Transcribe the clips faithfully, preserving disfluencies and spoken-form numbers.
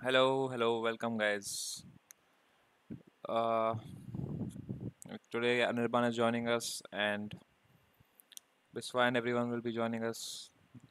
Hello, hello, welcome guys. Uh, Today Anirban is joining us, and Biswa and everyone will be joining us.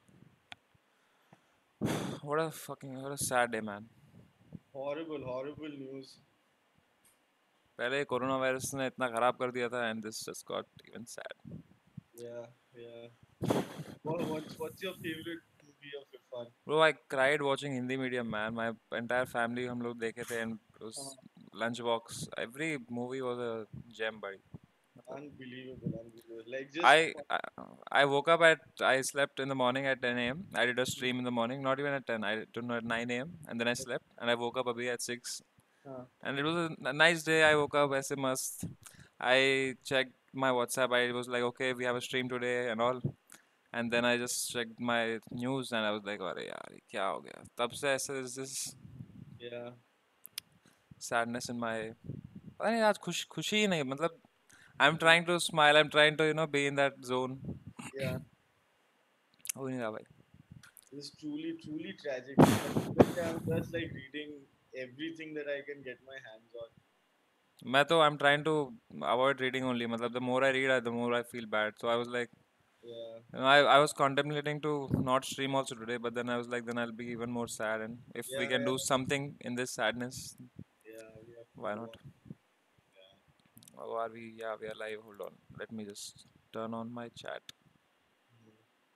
What a fucking what a sad day, man. Horrible, horrible news. पहले corona virus ने इतना खराब कर दिया था, and this just got even sad. Yeah, yeah. What, what's what's your favorite movie of Irfan? Bro, I cried watching Hindi medium, man. My entire family हम लोग देखे थे, and it was Uh, Lunchbox. Every movie was a gem, buddy. मतलब unbelievable, unbelievable. Like just I, I I woke up at I slept in the morning at ten a m. I did a stream in the morning, not even at ten. I did at nine a m and then I slept and I woke up abhi at six. uh, And it was a n- nice day. I woke up aise mast. I checked my WhatsApp. I was like, okay, we have a stream today and all. And then I just checked my news and I was like, अरे यार ये क्या हो गया? तब से ऐसे is this yeah, sadness in my पता नहीं आज खुश खुशी ही नहीं मतलब I'm trying to smile. I'm trying to you know be in that zone. yeah. हो नहीं रहा भाई. It's truly, truly tragic. Like, literally, I'm just like reading everything that I can get my hands on. मैं तो I'm trying to avoid reading only. मतलब the more I read, I- the more I feel bad. So I was like, Yeah, you know, I I was contemplating to not stream also today, but then I was like, then I'll be even more sad. And if we yeah, can do yeah, something in this sadness, yeah. We have to why do not? one. Yeah. Oh, are we? Yeah, we are live. Hold on. Let me just turn on my chat. Mhm.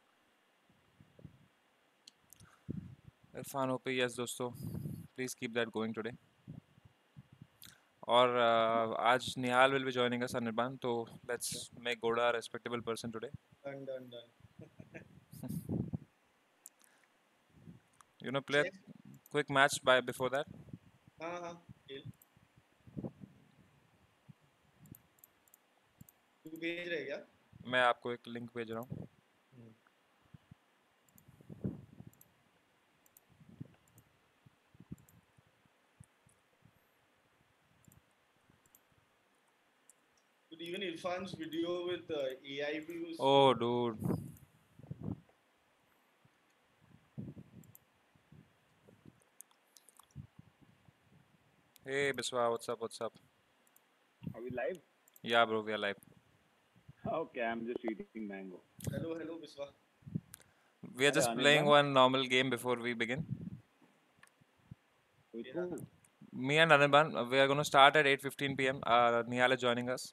Irfan O P, yes, दोस्तों. Please keep that going today. और uh, आज निहाल will be joining us Anirban. So let's Yeah. make Goda a respectable person today. Done, done, done. You know, play a Check. quick match by before that. हाँ हाँ खेल तू भेज रहे क्या मैं आपको एक लिंक भेज रहा हूँ. Hmm. But even Irfan's video with uh, A I B was Oh, dude. Hey, Biswa, what's up? What's up? Are we live? Yeah, bro, we are live. Okay, I'm just eating mango. hello hello Biswa. We are अरे just playing Anirban one normal game before we begin. with Yeah. who? Me and Anirban, uh, we are going to start at eight fifteen p m. Uh, Nihal is joining us.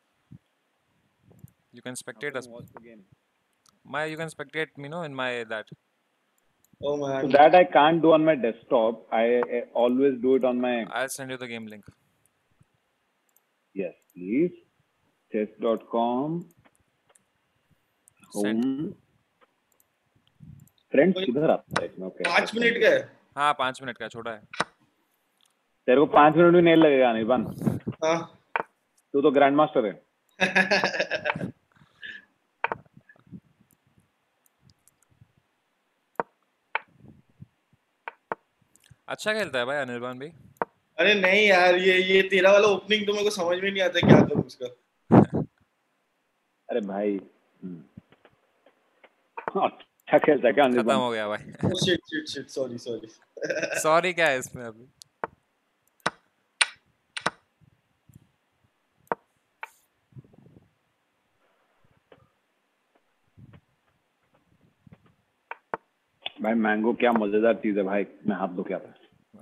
You can How spectate can you us. watch the game? My, you can spectate me, know, in my that. Oh So man. that I can't do on my desktop. I, I always do it on my I'll send you the game link. yes, please. chess dot com Sent. home friends कोई किधर आता है इसमें? Okay पाँच minute का है हाँ पाँच मिनट का छोटा है. तेरे को पांच मिनट भी नहीं लगेगा अनिर्बान. हाँ तू तो ग्रैंड मास्टर है. अच्छा खेलता है भाई अनिर्बान भी. अरे नहीं यार ये ये तेरा वाला ओपनिंग तो मेरे को समझ में नहीं आता क्या करूँ उसका अरे भाई हम्म. अच्छा खेलता है क्या खत्म अनिर्बान? हो गया भाई. oh shit shit shit sorry sorry sorry क्या है इसमें अभी. भाई मैंगो क्या मजेदार चीज है भाई. मैं हाथ धो के आता.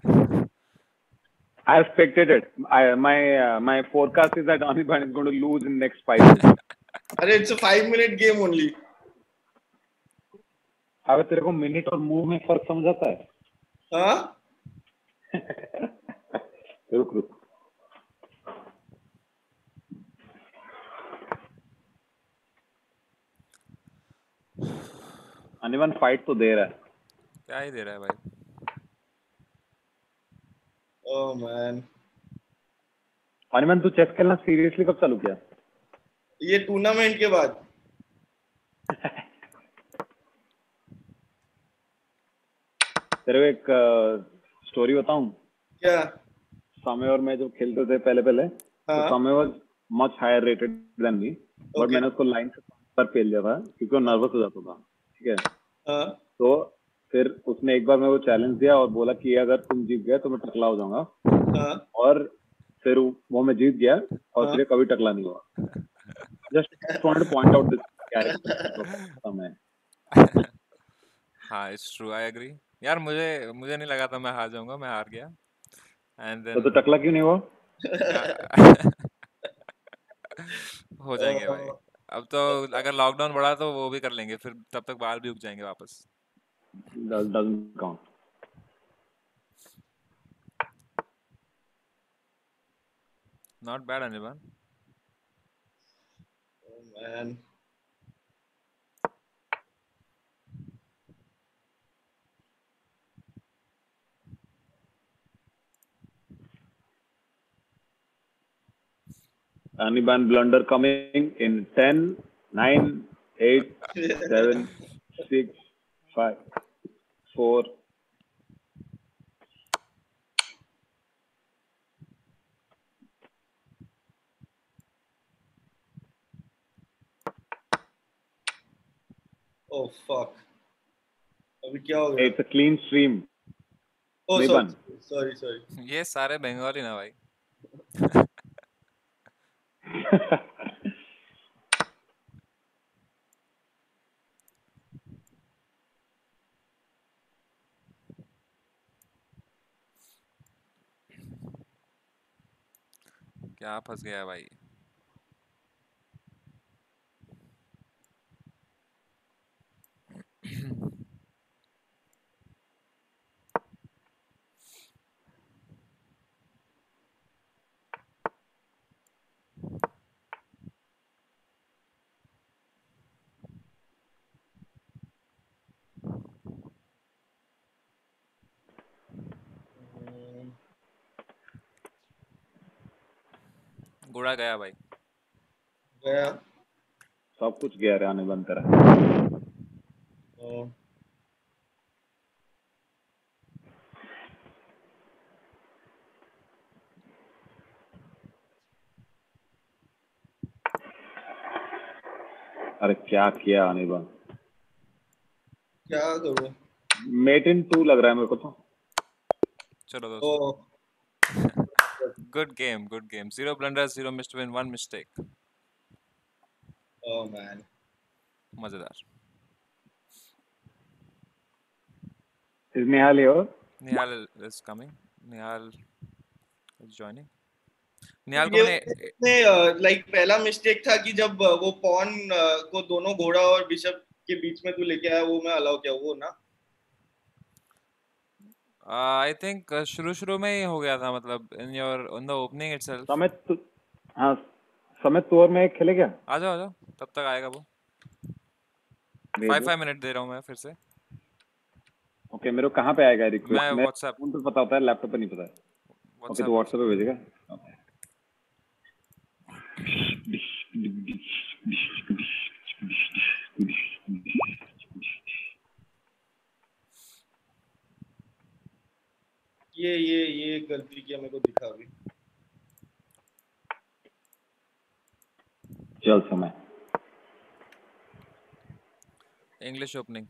I have spectated. I, my uh, my forecast is that Anirban is going to lose in next five minutes. अरे it's a five minute game only अबे तेरे को मिनट और मूव में फर्क समझ आता है? हाँ रुक रुक. अनिर्बान फाइट तो दे रहा है. क्या ही दे रहा है भाई. ओह मैन अनिर्बान तू चेस खेलना सीरियसली कब चालू किया? ये टूर्नामेंट के बाद तेरे को एक स्टोरी बताऊं. क्या समय और मैं जब खेलते थे पहले पहले तो हाँ Samay was much higher rated than me. But okay मैंने उसको लाइन से पर फेल दिया था क्योंकि वो नर्वस हो जाता था. ठीक है. हाँ तो फिर उसने एक बार मेरे को चैलेंज दिया और बोला कि अगर तुम जीत गए तो मैं टकला हो जाऊंगा, हाँ और फिर वो मैं जीत गया और हाँ फिर ये कभी टकला नहीं हुआ. Just wanted to point out this character मैं. हाँ, इट्स ट्रू, आई एग्री. यार मुझे मुझे नहीं लगा था मैं हार जाऊंगा, मैं हार गया. एंड तो देन तो टकला क्यों नहीं हुआ? हो जाएंगे भाई. Uh, अब तो अगर लॉकडाउन बढ़ा तो वो भी कर लेंगे, फिर तब तक बाल भी उग जाएंगे वापस. Doesn't count. Not bad Anirban. oh man. Aniban blunder coming in ten, nine, eight, seven, six, five, four. Oh fuck. अभी क्या हो गया? It's a clean stream. Oh sorry, Niban. sorry, sorry. ये सारे बंगाली ना भाई. क्या फंस गया भाई. Hmm, गुड़ा गया भाई. गया. सब कुछ गया रे अनिबन तेरा. Oh. अरे क्या किया अनिबन. क्या करूँ? मेट इन टू लग रहा है मेरे को तो. चलो दोस्तों. Oh. Good game, good game. Zero blunders, zero missed win, one mistake. Oh man. मजेदार. Is Nihal here? Nihal is coming. Nihal is joining. Nihal को ये मैंने. उसमें लाइक पहला मिस्टेक था कि जब अ, वो पॉन को दोनों घोड़ा और बिशप के बीच में तू लेके आया, वो मैं अलाउ किया वो ना. आई थिंक शुरू शुरू में ही हो गया था, मतलब in your in the opening itself. Samit तू- हाँ समित तू और मैं एक खेले क्या? आ जाओ आ जाओ, तब तक आएगा वो. फाइव भेजो. फाइव मिनट दे रहा हूँ मैं फिर से. ओके मेरे को कहाँ पे आएगा मैं रिक्वेस्ट? मैं व्हाट्सएप फोन पे पता होता है, लैपटॉप पे नहीं पता है. ओके तो व्हाट्सएप व्हाट्सएप पे भेजेगा. ये ये ये गलती किया, मेरे को दिखा अभी. चल समय. English opening.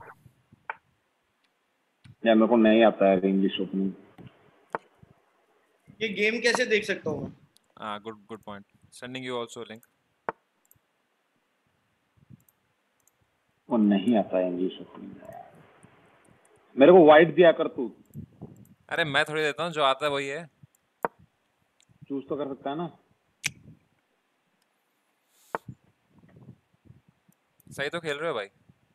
यार मेरे को नहीं आता है इंग्लिश ओपनिंग. ये गेम कैसे देख सकता हूँ मैं? हाँ, good good point. Sending you also link. वो नहीं आता है इंग्लिश ओपनिंग. मेरे को वाइट दिया कर तू. अरे मैं थोड़ी देता हूँ, जो आता है वही है. चूज तो कर सकता है ना. सही तो खेल रहे हो भाई.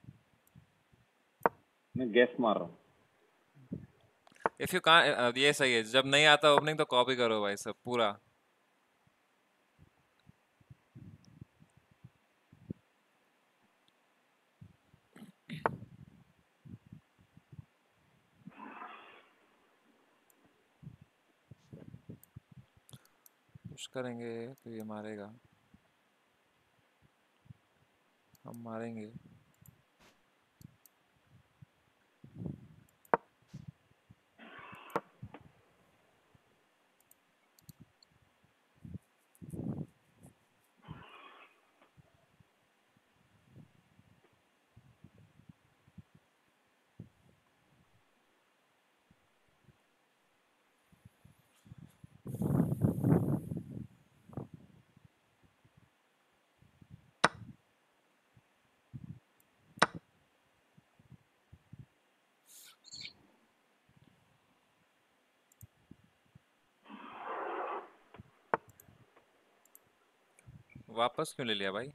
मैं गैस मार रहा हूँ. इफ यू कांट, ये सही है. जब नहीं आता ओपनिंग तो कॉपी करो भाई सब पूरा. पुश करेंगे तो ये मारेगा, हम मारेंगे. वापस क्यों ले लिया भाई?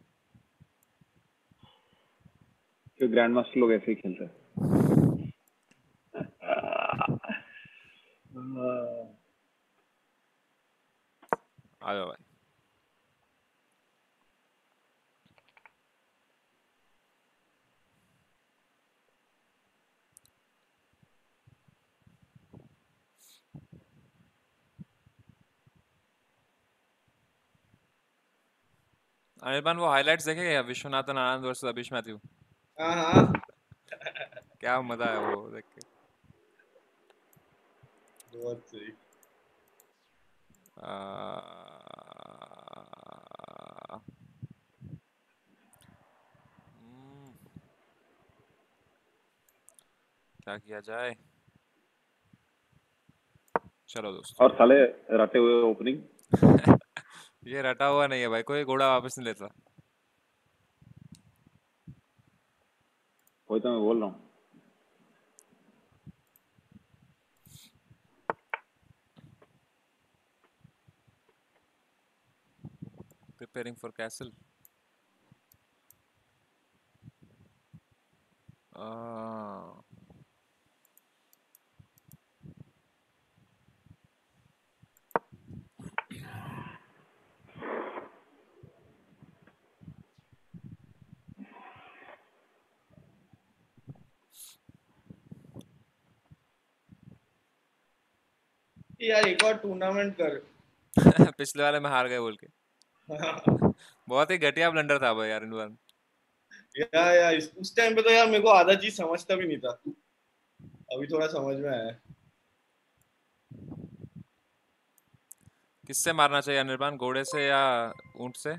क्यों ग्रैंड मास्टर लोग ऐसे ही खेलते हैं। आ जाओ भाई। अनिर्बान वो हाइलाइट्स देखे क्या? विश्वनाथन आनंद वर्सेस अभिष मैथ्यू। हाँ हाँ, क्या मजा है वो देख के। बहुत सही। आ, हम्म, क्या किया जाए? चलो दोस्तों। और साले रटे हुए ओपनिंग। ये रटा हुआ नहीं है भाई, कोई घोड़ा वापस नहीं लेता। वही तो मैं बोल रहा हूँ। Preparing for castle. यार एक और टूर्नामेंट कर। पिछले वाले में हार गए बोल के। बहुत ही घटिया ब्लंडर था भाई यार इनवन। या या इस, उस टाइम पे तो यार मेरे को आधा चीज समझता भी नहीं था, अभी थोड़ा समझ में आया। किससे मारना चाहिए अनिर्बान, घोड़े से या ऊंट से?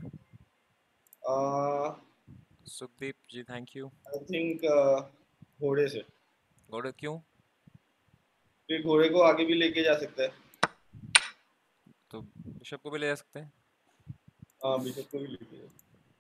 I Sukhdeep ji thank you. Think घोड़े से। घोड़े क्यों? फिर घोड़े को आगे भी लेके जा सकता है। तो बिशप को भी ले जा सकते हैं। हाँ, बिशप को भी लेके जा।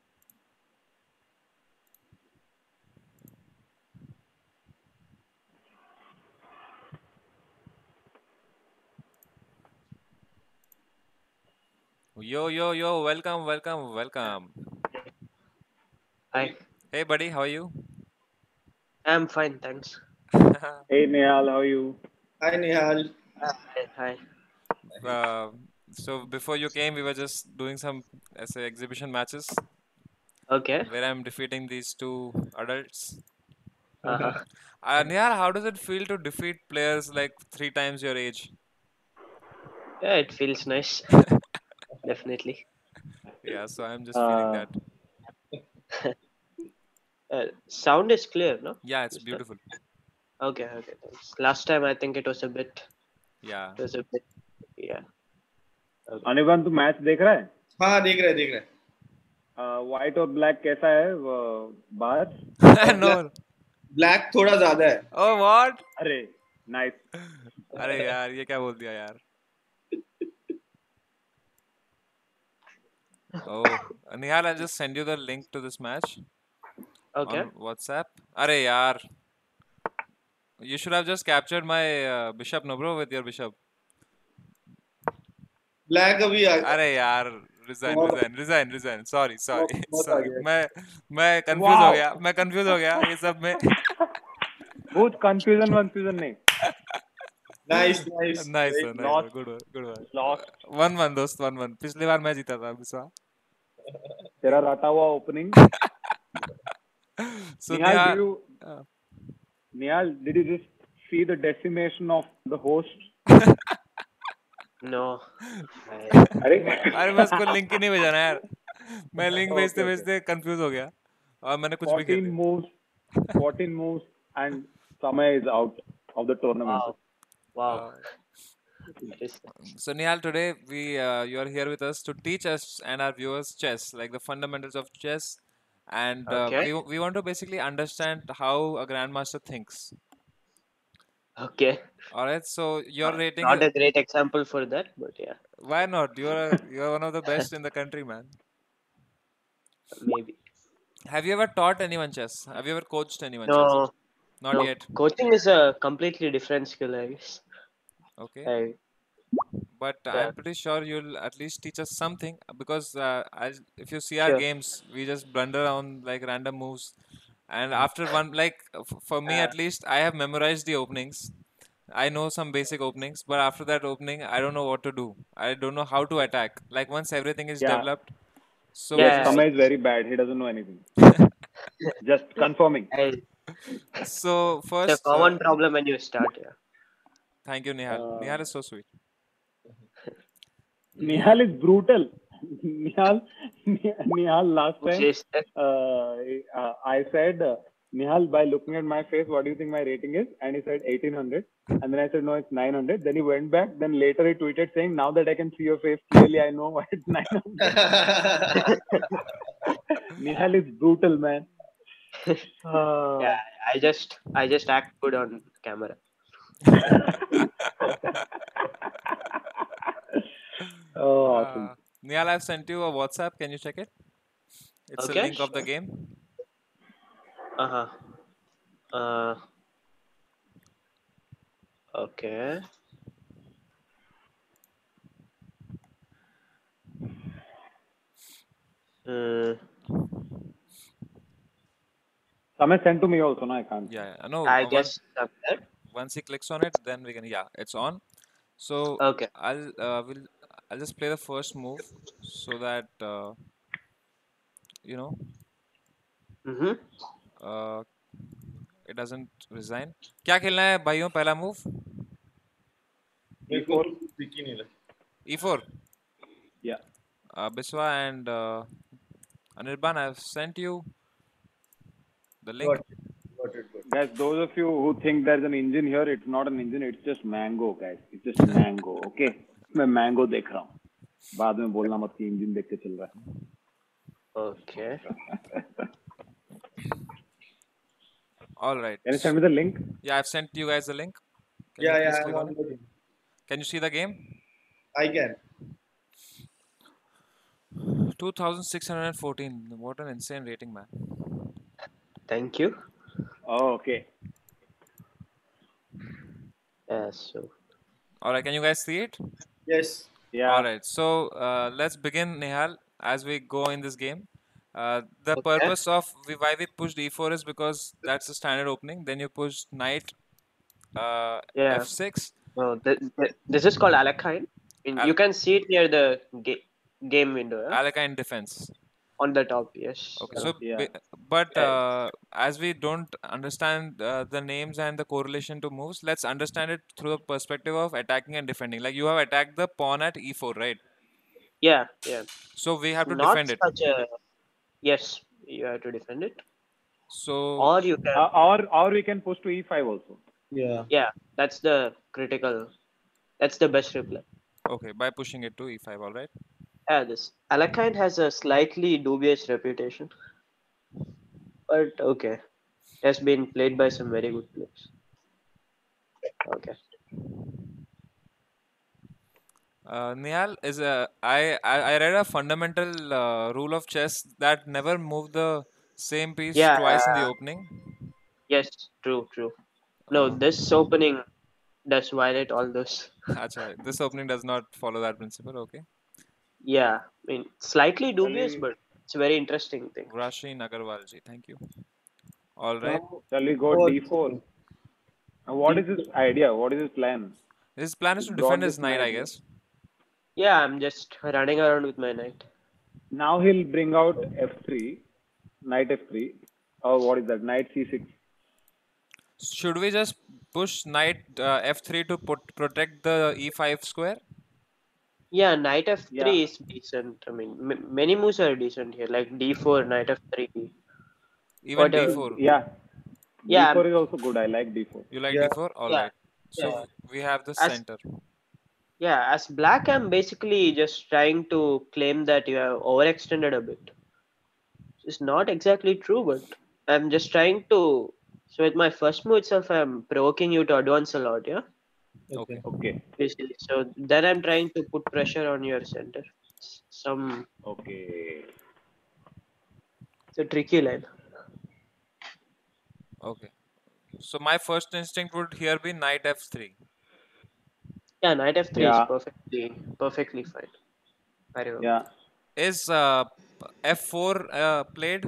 Yo yo yo welcome welcome welcome. Hi, Hey buddy, how are you? I'm fine, thanks. Hey Nehal, how are you? Hi Nihal. Hi, hi. uh, so before you came, we were just doing some as a exhibition matches Okay. where I'm defeating these two adults. Uh-huh. Uh, Nihal, how does it feel to defeat players like three times your age? Yeah, it feels nice. Definitely. Yeah, so I'm just feeling Uh, that. Uh, sound is clear, no? Yeah, it's Mister? beautiful. Okay, okay. Thanks. Last time I think it was a bit. Yeah. It was a bit. Yeah. Okay. अनिर्बान तू match देख रहा है? हाँ देख रहे देख रहे। व्हाइट और ब्लैक कैसा है वो बाहर? No. ब्लैक थोड़ा ज्यादा है। Oh what? अरे नाइस। अरे यार ये क्या बोल दिया यार। Oh, Nihal, I'll just send you the link to this match Okay. on WhatsApp. अरे यार, you should have just captured my uh, bishop, no bro, with your bishop. Black अभी आ अरे यार, resign, बहुत resign, resign, resign. Sorry, sorry, बहुत बहुत आ sorry. गया। मैं मैं confuse हो Wow. गया, मैं confuse हो गया ये सब में. बहुत कंफ्यूजन कंफ्यूजन नहीं। Nice nice. Nice, sir, nice, Lost. sir. Good one, good one. Lost. One one दोस्त, one one. पिछली बार मैं जीता था बिस्वा. तेरा रटा हुआ opening. So Nihal, Nihal, did you uh, Nihal, did you just see the decimation of the host? No. I, अरे अरे मैं उसको लिंक ही नहीं भेजा ना यार. मैं लिंक Okay, भेजते okay. भेजते कंफ्यूज हो गया और मैंने कुछ भी खेल fourteen लिया. moves, fourteen moves, and Samay is out of the tournament. wow. Wow. Uh, Interesting. So Nihal, today we uh, you are here with us to teach us and our viewers chess, like the fundamentals of chess, and uh, Okay. we we want to basically understand how a grandmaster thinks. Okay. All right, so your rating Not is, a great example for that, but yeah, why not? You're a, you're one of the best in the country, man. maybe. Have you ever taught anyone chess? Have you ever coached anyone chess? No. Not No. yet. Coaching is a completely different skill, I guess. Okay. I, but Yeah, I'm pretty sure you'll at least teach us something because uh, I, if you see our sure. games, we just blunder around like random moves. And after one, like f- for me Uh, at least, I have memorized the openings. I know some basic openings, but after that opening, I don't know what to do. I don't know how to attack. Like once everything is Yeah. developed, so we Yes, yeah, just Samay is very bad. He doesn't know anything. Just yeah. confirming. I, so it's a first, uh, common problem when you start. Yeah. thank you, Nihal. Uh, Nihal is so sweet. Nihal Nihal, is brutal. Nihal, Nihal, last Which time is uh, uh, uh, I said, uh, Nihal, by looking at my face, what do you think my rating is? And he said eighteen hundred. And then I said, no, it's nine hundred. Then he went back. Then later he tweeted saying, now that I can see your face clearly, I know why it's nine hundred. Nihal is brutal, man. yeah. Uh, I just I just act good on camera. oh, awesome. uh, Nihal, I've sent you a WhatsApp. Can you check it? It's a Okay. link of the game. Uh huh. Uh. Okay. Uh, Samay sent to me also, no, I can't. Yeah, yeah. No, I uh, once guess I'm there. once he clicks on it, then we can. Yeah, it's on. So Okay. I'll uh, will I'll just play the first move so that uh, you know Mm-hmm. uh, it doesn't resign. क्या खेलना है भाइयों पहला move? मेरे को तो कुछ दिख ही नहीं रहा. E four. Yeah. Uh, Biswa and uh, Anirban, I've sent you the link. Got it. Got it. Got it. Guys, those of you who think there's an engine here, it's not an engine, it's just mango, guys. It's just mango, okay? मैं mango देख रहा हूँ. बाद में बोलना मत कि engine देख के चल रहा है. Okay. All right. Can you send me the link? Yeah, I've sent you guys the link. Can Yeah, you please yeah, click I'm on on it? the thing. Can you see the game? I can. two thousand six hundred fourteen. What an insane rating, man. Thank you. Oh, okay. Yeah. So. All right, can you guys see it? Yes. Yeah. All right, so uh, let's begin, Nihal, as we go in this game. Uh, the Okay. purpose of we, why we pushed e four is because that's the standard opening. Then you push knight uh, Yeah. f six. No, th- th- this is called Alakine. In, Al- you can see it near the ga- game window. Yeah? Alakine defense. On the top. Yes. Okay, Yeah. so Yeah. ba- but Yeah. uh, as we don't understand uh, the names and the correlation to moves, let's understand it through the perspective of attacking and defending. Like you have attacked the pawn at e four, right? Yeah. Yeah. So we have to Not defend it. such a. Yes, you have to defend it, So or you can. Uh, or or we can push to e five also. Yeah. Yeah, that's the critical. That's the best reply. okay, by pushing it to e five, all right. Yeah, this Alakine has a slightly dubious reputation, but okay, has been played by some very good players. Okay. Uh, Nihal is a I, I I read a fundamental uh, rule of chess that never move the same piece Yeah. twice in the uh, opening. yes. True. True. No, Uh, this opening does violate all those. acha, this opening does not follow that principle. Okay. Yeah, I mean slightly dubious, we- but it's a very interesting thing. Rasheen Agarwalji, thank you. All right. Shall we go Oh, d four? Uh, what is his idea? What is his plan? His plan is to He brought defend his this knight, I knight. guess. Yeah, I'm just running around with my knight. Now he'll bring out f three, knight f three. Or what is that? Knight c six. Should we just push knight uh, f three to put protect the e five square? Yeah, knight f three Yeah. is decent. I mean, m- many moves are decent here, like d four, knight f three. Even Whatever. d four. Yeah. Yeah, d four I'm- is also good. I like d four. You like Yeah. d four? All Yeah. right. So Yeah. we have the As- center. Yeah, as black, I'm basically just trying to claim that you have overextended a bit. It's not exactly true, but I'm just trying to. So with my first move itself, I'm provoking you to advance a lot, yeah. Okay. Okay. Basically, so then I'm trying to put pressure on your center. S- Some Okay. it's a tricky line. Okay. So my first instinct would here be knight f three. Yeah, knight f three is Yeah, perfectly perfectly fine. I remember. yeah. Is uh, F four uh, played?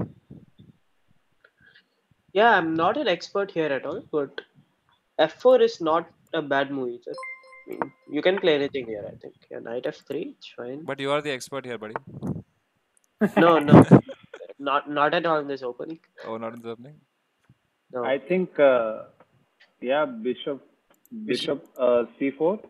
Yeah, I'm not an expert here at all, but f four is not a bad move either. I mean, you can play anything here, I think. Yeah, knight f three, it's fine. But you are the expert here, buddy. No, no, not not at all in this opening. Oh, not in the opening. No. I think, uh, yeah, bishop, Bishop bishop, uh, c four.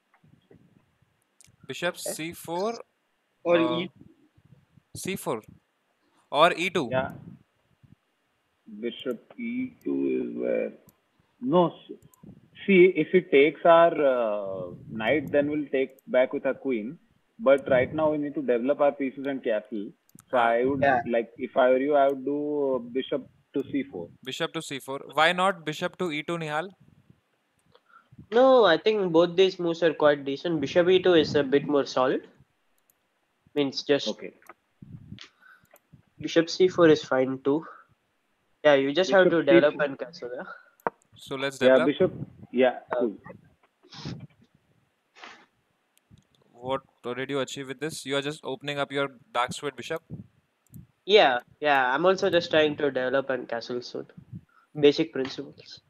Bishop Okay. C four, or uh, E. C four, or E two. Yeah, bishop e two is where. No, s- see, if he takes our uh, knight, then we'll take back with our queen. But right now we need to develop our pieces and castle. So Huh. I would Yeah. like, if I were you, I would do uh, bishop to c four. Bishop to C four. Why not Bishop to E two, Nihal? No, I think both these moves are quite decent. Bishop e two is a bit more solid. Means just Okay. bishop c four is fine too. Yeah, you just have Bishop to develop c four. and castle. Yeah. So let's Yeah, develop. bishop. Yeah, cool. What did you achieve with this? You are just opening up your dark squared bishop. Yeah, yeah. I'm also just trying to develop and castle soon. Basic principles.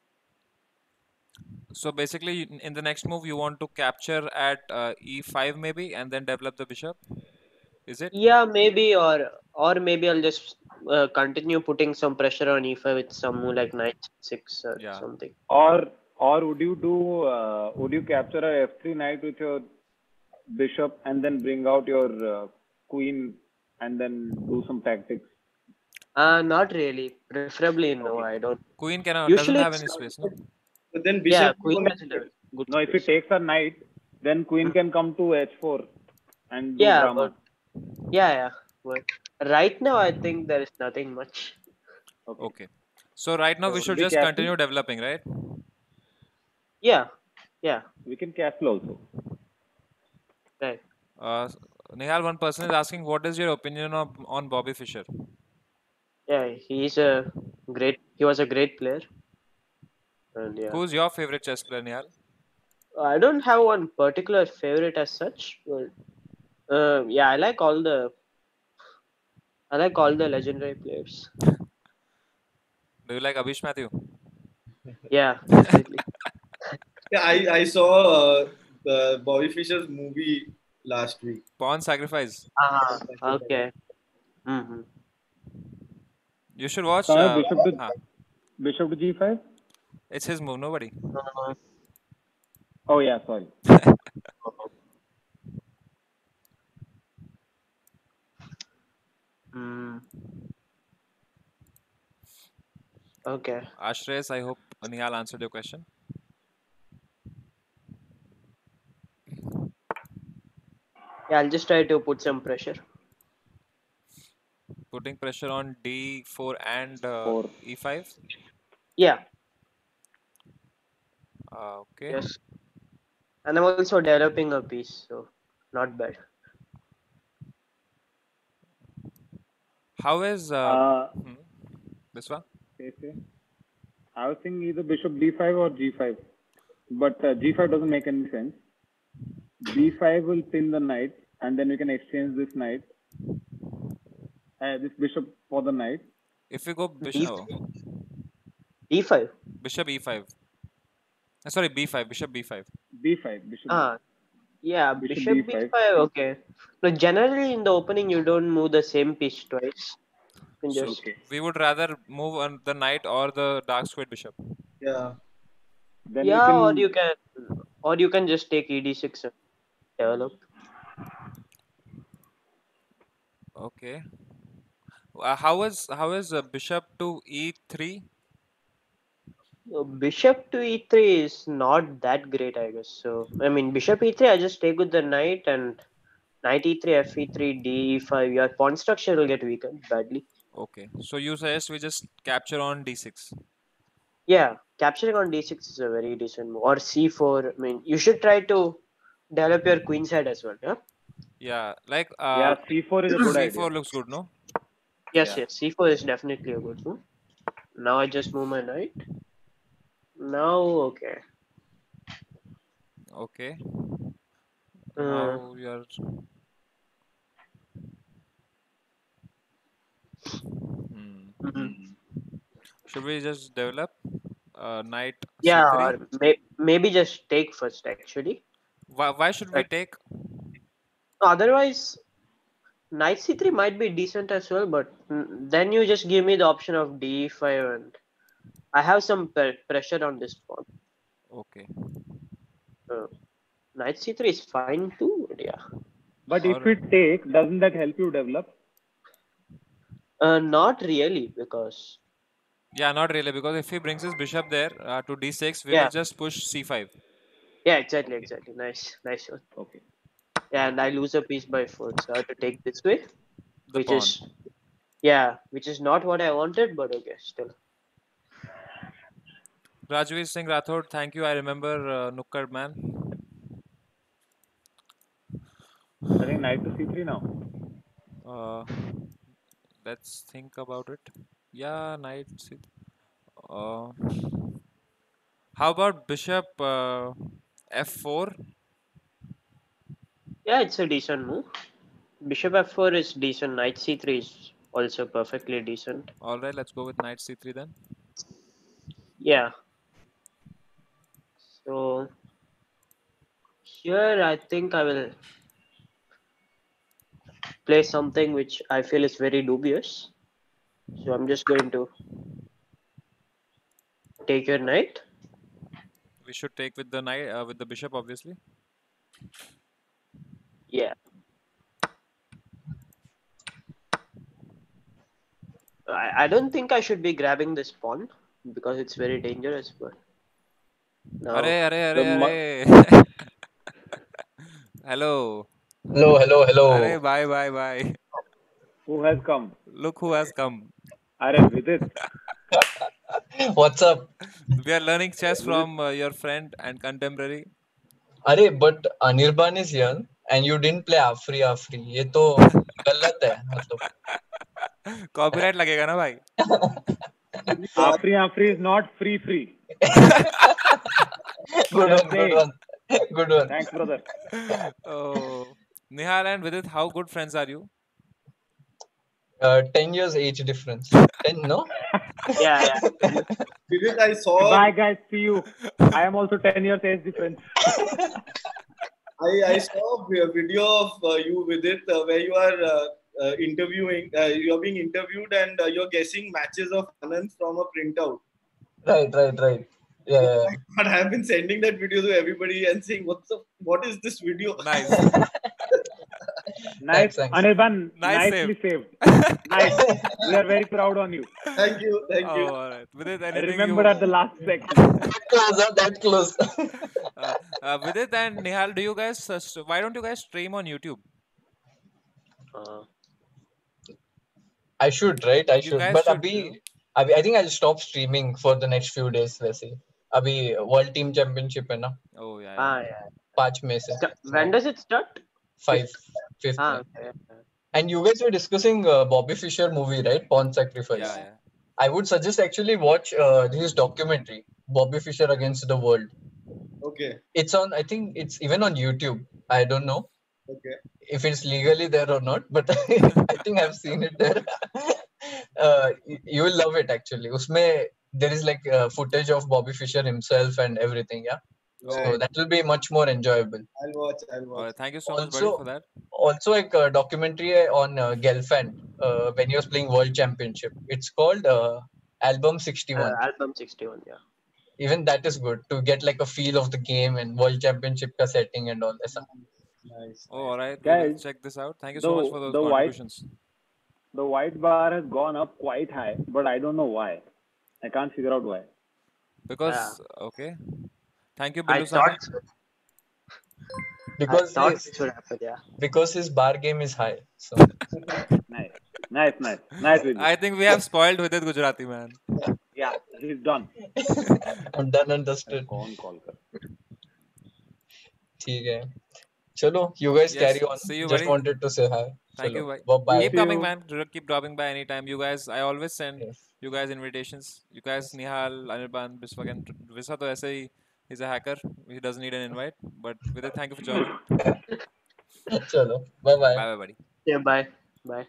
So basically, you- in the next move, you want to capture at uh, E five maybe, and then develop the bishop. Is it? Yeah, maybe, or or maybe I'll just uh, continue putting some pressure on e five with some move like knight six or Yeah. something. Or or would you do? Uh, would you capture a f three knight with your bishop and then bring out your uh, queen and then do some tactics? Uh not really. Preferably no, Okay. I don't. Queen cannot doesn't Usually have it's any not space, no? good. But then Yeah, bishop queen to doesn't have good No, if he space. takes a knight, then queen Hmm. can come to h four and do Yeah, drama. but yeah, yeah. But right now I think there is nothing much. Okay. Okay. So right now we So should we just castle. continue developing, right? Yeah, yeah, We can castle also. right. Uh, Nihal, one person is asking, what is your opinion of, on Bobby Fischer? Yeah, he's a great he was a great player. And yeah. Who's your favorite chess player, Nihal? I don't have one particular favorite as such, but uh, yeah, I like all the I like all the legendary players. Do you like Abish Matthew? Yeah, definitely. Yeah, I I saw uh, the Bobby Fischer's movie last week. Pawn sacrifice. Ah, okay. Mm-hmm. You should watch. Samay, Uh, bishop to huh, bishop to g five. it's his move, nobody. Uh, Oh yeah, sorry. mm, okay. Ashreyas, I hope Nihal answered your question. Yeah, I'll just try to put some pressure. Putting pressure on D four and uh, Four. E five. Yeah, Uh, okay. yes. And I'm also developing a piece, so not bad. How is uh, Uh, hmm, this one? say, say. I was thinking either bishop d five or g five, but uh, g five doesn't make any sense. b five will pin the knight, and then we can exchange this knight, uh, this bishop for the knight. If we go D bishop, oh, D five. bishop E five. Uh, sorry, B five. Bishop B five. b five, bishop. Ah, yeah, Bishop bishop B five. B five. Okay. No, generally in the opening you don't move the same piece twice. You can So just Okay. we would rather move on the knight or the dark squared bishop. Yeah. Then yeah, we or can you can or you can just take E D six and develop. Okay. Uh, how is how is uh, bishop to E three? So bishop to E three is not that great, I guess. So I mean, bishop E three, I just take with the knight and knight E three, F E three, D E five. Your pawn structure will get weakened badly. Okay. So you suggest we just capture on D six. Yeah, capturing on D six is a very decent move. Or C four. I mean, you should try to develop your queen side as well. Yeah. Yeah, like yeah, uh, c four is a good C idea. four looks good, no? Yes, Yeah. yes. C four is definitely a good move. Now I just move my knight. Now, okay. Okay. Uh, Now you're. Hmm. mhm. Should we just develop uh, knight Yeah, c three? or may- maybe just take first actually. Why, why should we Like, take? otherwise, knight c three might be decent as well, but mm, then you just give me the option of d five, and I have some pre- pressure on this pawn. Okay. Uh, knight c three is fine too, but yeah. But if Or we take, doesn't that help you develop? Uh, not really, because yeah, not really, because if he brings his bishop there uh, to d six, we will yeah, just push c five. yeah, exactly, Okay. exactly. Nice, nice one. Okay. Yeah, and I lose a piece by four, so I have to take this way, The which pawn. is yeah, which is not what I wanted, but okay, still. Rajveer Singh Rathod, thank you. I remember uh, Nukkad man. I think knight to c three now. Uh, let's think about it. Yeah, knight c. Uh, how about bishop uh, f four? Yeah, it's a decent move. Bishop f four is decent. Knight c three is also perfectly decent. All right, let's go with knight c three then. Yeah. So here I think I will play something which I feel is very dubious. So I'm just going to take your knight. We should take with the knight uh, with the bishop, obviously. Yeah. I, I don't think I should be grabbing this pawn because it's very dangerous, but Are, now are, The are, mu- are. Hello. Hello, hello, Are, hello. bye, bye, bye. who has come? Look who has come. Are Vidit. What's up? We are learning chess Vidit. from uh, your friend and contemporary. अरे but Anirban is young and you didn't play Afri Afri. ये तो गलत है मतलब. Copyright लगेगा ना भाई. Afri Afri is not free free. Good Just one, good saying. one, good one. Thanks, brother. Oh, Nihal and Vidit, how good friends are you? Uh, ten years age difference. Ten, no? yeah, yeah. Vidit, I saw Bye, guys. See you. I am also ten years age difference. I, I saw a video of uh, you with it uh, where you are uh, uh, interviewing, uh, you are being interviewed and uh, you're guessing matches of Anand from a printout. Right, right, right. Yeah, yeah, yeah. But I have been sending that video to everybody and saying, "What's the, what is this video?" Nice. Nice. Thanks, thanks. Anirban, Nice nicely save. saved. Nice. We are very proud on you. Thank you, thank Oh, you. all right. Vidit, I anything remembered you... at the last second. That close, huh? That close. uh, uh, Vidit and Nihal, do you guys... Uh, st- why don't you guys stream on YouTube? Uh, I should, right? I You should. guys But should, abhi, you know? abhi, I think I'll stop streaming for the next few days. वैसे. अभी World Team Championship है ना? Oh, yeah, ah, yeah. yeah. पांच में से. Sta- When does it start? Five, fifth. Ah, में. okay. okay. And you guys were discussing uh, Bobby Fischer movie, right? Pawn Sacrifice. Yeah, yeah. I would suggest actually watch uh, his documentary, Bobby Fischer Against the World. Okay, It's on, I think it's even on YouTube. I don't know okay. if it's legally there or not, but I think I've seen it there. uh, y- you will love it actually. Usme, there is like uh, footage of Bobby Fischer himself and everything, yeah. So Right. that will be much more enjoyable. I'll watch. I'll All watch. right. Thank you so much, buddy, Also, for that. also like a documentary on uh, Gelfand uh, when he was playing World Championship. It's called uh, Album Uh, sixty-one. album sixty-one, yeah. Even that is good to get like a feel of the game and World Championship ka setting and all that. Nice. Oh, all right. We will Guys, check this out. Thank you so much the for those the white contributions. the white bar has gone up quite high, but I don't know why. I can't figure out why. Because, okay. Thank you, I Billu Sami. thought so. I Because thought his, this would happen, yeah. because his bar game is high. So Nice, nice, nice, nice with you. I think we have spoiled Vidit Gujarati, man. Yeah, he's done. I'm done understood. कौन call कर? ठीक है. Chalo, you guys Yes. carry on. See you, Just buddy. wanted to say hi. Thank Chalo. you, bye. Bye bye. Keep See coming, you. man. Dr- Keep dropping by anytime. You guys, I always send Yes. you guys invitations. You guys, Nihal, Anirban, Biswagan, Visa तो ऐसे ही He's a hacker. He doesn't need an invite. But Vidit, thank you for joining. Chalo. Bye Bye bye. bye, buddy. Yeah, bye. Bye.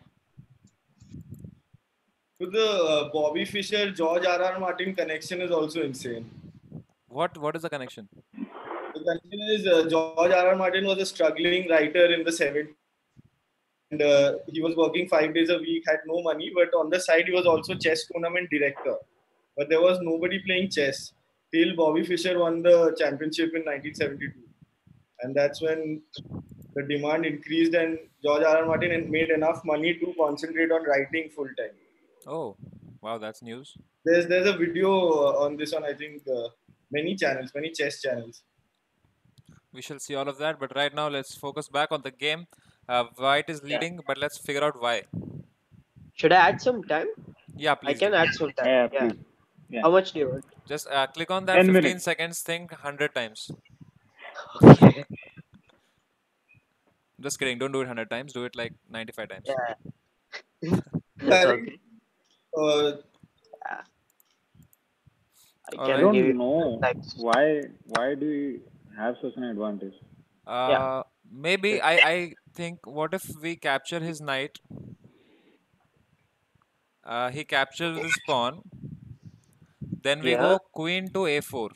To the uh, Bobby Fischer George R R Martin connection is also insane. What what is the connection? The connection is uh, George R R Martin was a struggling writer in the seventies, and uh, he was working five days a week, had no money, but on the side he was also chess tournament director. But there was nobody playing chess till Bobby Fischer won the championship in nineteen seventy-two, and that's when the demand increased, and George R R Martin made enough money to concentrate on writing full time. Oh, wow, that's news. There's there's a video uh, on this on I think uh, many channels, many chess channels. We shall see all of that. But right now, let's focus back on the game. Uh, White is leading, but let's figure out why. Should I add some time? Yeah, I please. can do. add some time. Yeah, Yeah. please. Yeah. How much do you want? Just uh, click on that ten fifteen minutes. seconds thing one hundred times. Okay. Just kidding. Don't do it one hundred times. Do it like ninety-five times. Yeah. Correct. Okay. Uh, I All can I right. give don't you know thanks. why why do we have such an advantage. Uh, maybe I, I think what if we capture his knight? Uh, he captures with his pawn. Then we Yeah. go queen to a four.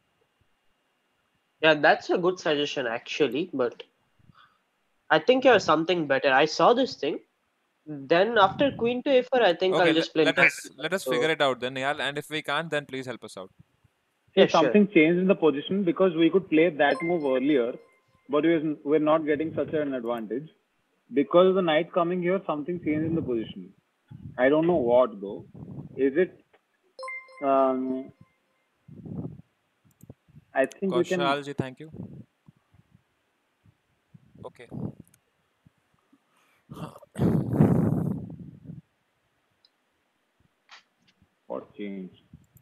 Yeah, that's a good suggestion actually, but I think you have something better. I saw this thing. Then after queen to a four, I think Okay, I'll le- just play. let knight us to let us so- figure it out then, Nihal. And if we can't, then please help us out. Yeah, If sure. something changed in the position because we could play that move earlier, but we was, we're not getting such an advantage. Because of the knight coming here, something changed in the position. I don't know what though. Is it? Um, I think we can. Kaushalji, thank you. Okay. What changed?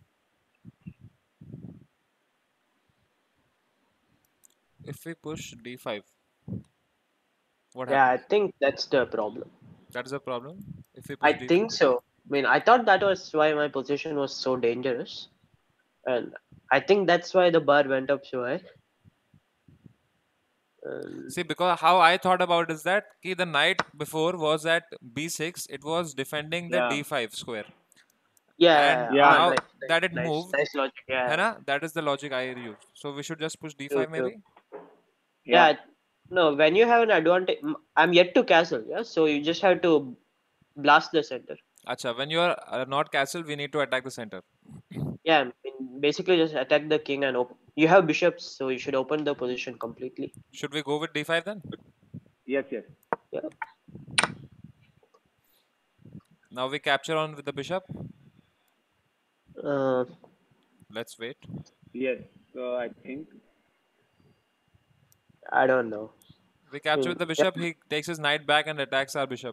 If we push d five, what Yeah, I happens? think that's the problem. That is a problem. If we I push d five. think so. I mean, I thought that was why my position was so dangerous, and I think that's why the bar went up so high. And See, because how I thought about is that ki the knight before was at b six, it was defending the Yeah. d five square. yeah, And Yeah. ah, now nice, nice, that it nice, moved, nice logic. Yeah, है ना? That is the logic I used. So we should just push d five True, true. maybe. yeah. No, when you have an advantage, I'm yet to castle. Yeah, so you just have to blast the center. Acha, when you are uh, not castle, we need to attack the center. Yeah, I mean, basically just attack the king and open. You have bishops, so you should open the position completely. Should we go with d five then? Yes, yes. Now we capture on with the bishop. Uh, Let's wait. Yes. So I think I don't know. We capture Hmm. with the bishop. He takes his knight back and attacks our bishop.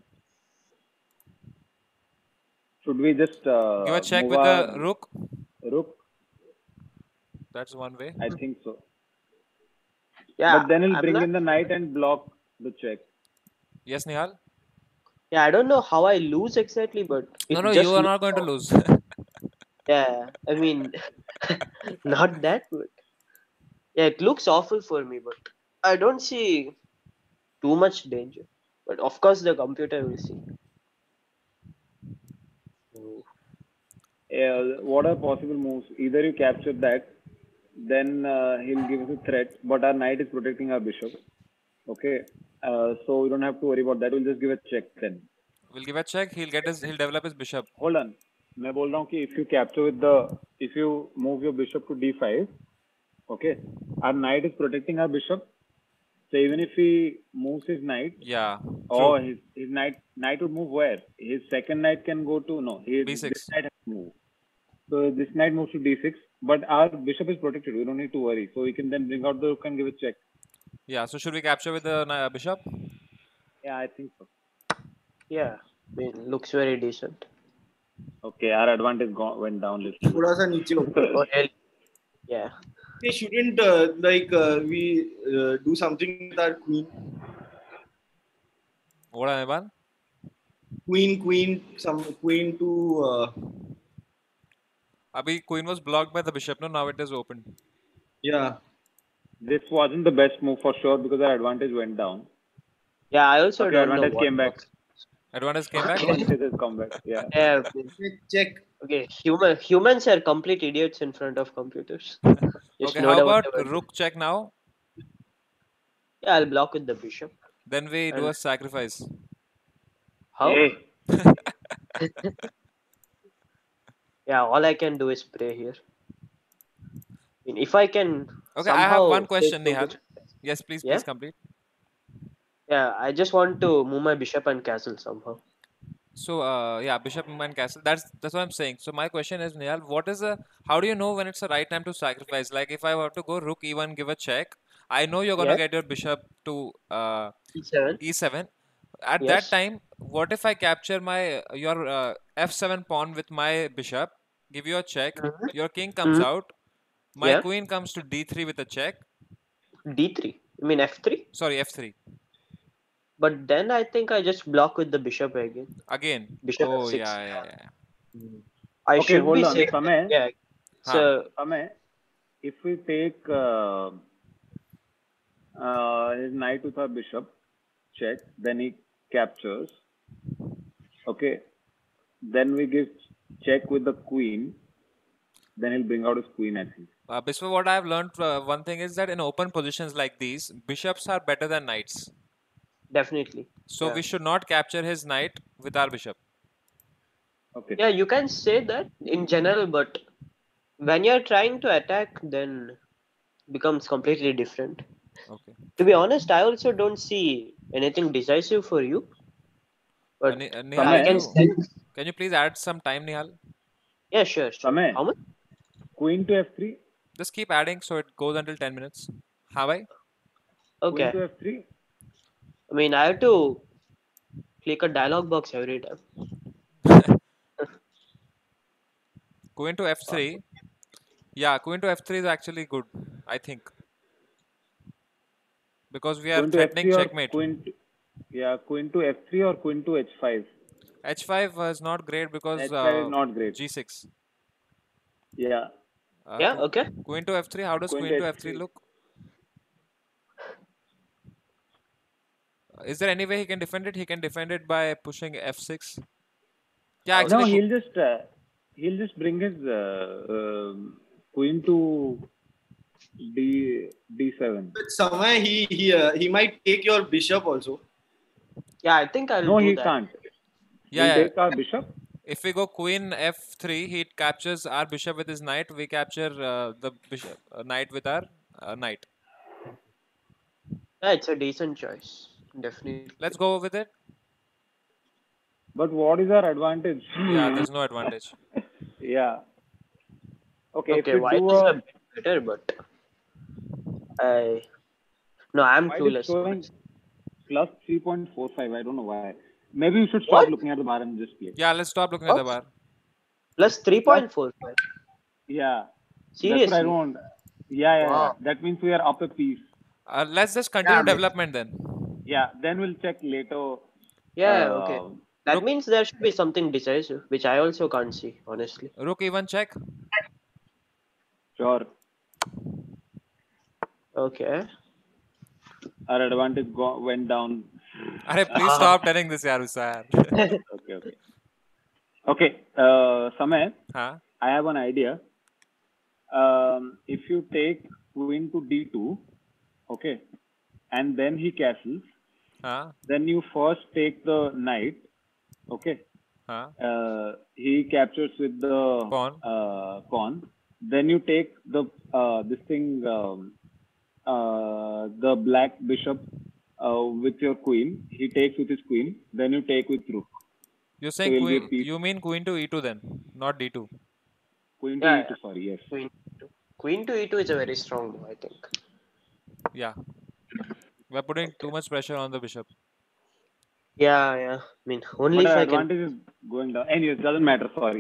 should we just uh, Give a check move with our the rook. rook? That's one way. I think so. Yeah, But then he'll I'm bring not- in the knight and block the check. Yes, Nihal. Yeah, I don't know how I lose exactly, but No, it no, just you are looks not going to so- lose. Yeah, I mean, not that, but yeah, it looks awful for me, but I don't see too much danger. But of course, the computer will see. So, Uh, what are possible moves? Either you capture that, then uh, he'll give us a threat, but our knight is protecting our bishop. Okay, uh, so we don't have to worry about that. We'll just give a check then. We'll give a check. He'll get his. He'll develop his bishop. Hold on. मैं बोल रहा हूँ कि if you capture with the if you move your bishop to d five, okay, our knight is protecting our bishop. So even if he moves his knight, Yeah. or True. his his knight knight would move where? His second knight can go to no. His, B six. This knight has to move. So this knight moves to d six, but our bishop is protected. We don't need to worry. So we can then bring out the rook and give a check. Yeah. So should we capture with the uh, bishop? Yeah, I think so. yeah, I mean, looks very decent. Okay, our advantage go- went down. Little. थोड़ा सा नीचे ऊपर. Oh, hell. Yeah. They shouldn't uh, like uh, we uh, do something with our queen, What am I? queen, queen, some queen to. Uh, Abhi queen was blocked by the bishop. No, now it is open. Yeah. This wasn't the best move for sure because our advantage went down. Yeah, I also Okay, don't know advantage what came back. was. Advantage came back. Advantage has come back. Yeah. Yeah. Check. check. Okay. Human humans are complete idiots in front of computers. Just Okay, no how doubt about about it. rook check now? Yeah, I'll block with the bishop. Then we do And a sacrifice. how? Hey, Yeah, all I can do is pray here. I mean, if I can Okay, I have somehow one take question, two Nihal. bishops. Yes, please, Yeah, please complete. yeah. I just want to move my bishop and castle somehow. So, uh, yeah, bishop and castle. That's that's what I'm saying. So my question is, Nihal, what is a? How do you know when it's the right time to sacrifice? Like, if I were to go rook e one, give a check, I know you're gonna Yes. get your bishop to uh, e seven. e seven. At that Yes. time, what if I capture my your uh, f seven pawn with my bishop, give you a check, Mhm. your king comes Mhm. out, my Yeah. queen comes to d three with a check. d three. I mean f three. Sorry, f three But then I think I just block with the bishop again. again. Bishop Oh f six. yeah, yeah, yeah. I okay, should hold be on. safe. Samay, Yeah. Huh. So Samay, if we take uh, uh, his knight with our bishop, check, then he captures. Okay, then we give check with the queen, then he'll bring out his queen, I think. Uh, Biswa, what I've learned, uh, one thing is that in open positions like these, bishops are better than knights. definitely. So Yeah. we should not capture his knight with our bishop. Okay. Yeah, you can say that in general, but when you're trying to attack, then becomes completely different. Okay. To be honest, I also don't see anything decisive for you, Uh, but Ni- uh, Nihal, I Samay, can can you sense. can you please add some time, Nihal? Yeah, sure, sure. Samay, How much? queen to f three, Just keep adding so it goes until ten minutes. Have I? queen Okay. to f three. I mean, I have to click a dialog box every time. Queen to f three. Yeah, queen to f three is actually good, I think, because we are Queen to threatening f three or checkmate. queen to, yeah, queen to f three or queen to h five. h five is not great because h five is uh, not great. g six. Yeah, Uh, Yeah, qu- okay. queen to f three. How does queen queen to to f three h three. look? Uh, Is there any way he can defend it? He can defend it by pushing f six. Yeah, Okay. actually, No, qu- he'll just uh, he'll just bring his uh, um queen to d d7. But somewhere he he uh, he might take your bishop also. Yeah, I think I'll No, do he that. can't. yeah, He'll yeah. take our bishop. If we go queen f three, he captures our bishop with his knight. We capture uh, the bishop uh, knight with our uh, knight. Yeah, it's a decent choice. Definitely. Let's go with it. But what is our advantage? Yeah, there's no advantage. Yeah. Okay, Okay, if we white do is a a bit better, but I no, I'm white is clueless. showing plus three point four five. I don't know why. Maybe you should stop What? looking at the bar and just play. Yeah, let's stop looking at the What? bar. Plus three Plus, point four five. yeah. That's what I Seriously? don't. Yeah, yeah, yeah. Wow. That means we are up a piece. Uh, let's just continue Yeah, I mean, development then. Yeah. Then we'll check later. yeah, okay. Uh, That Rook, means there should be something decisive, which I also can't see, honestly. rook e one check. sure. Okay. Our advantage go- went down. Arey, please Ah. stop telling this, yaar, Usar. Okay, okay. Okay. Uh, Samay, Huh? I have an idea. Um, if you take queen to d two, okay, and then he castles, Huh? then you first take the knight, okay. Huh? Uh, he captures with the Pawn. uh, pawn. Then you take the uh, this thing, um, uh, the black bishop uh, with your queen. He takes with his queen. Then you take with rook. You're So saying you'll be a queen? piece. You mean queen to e two then, not d two? Queen to Yeah, e two. Sorry, yes. Queen to Queen to e two is a very strong move, I think. Yeah. We're putting too much pressure on the bishop. Yeah, yeah. I mean, only But if our I can. advantage is going down. Anyways, doesn't matter. Sorry.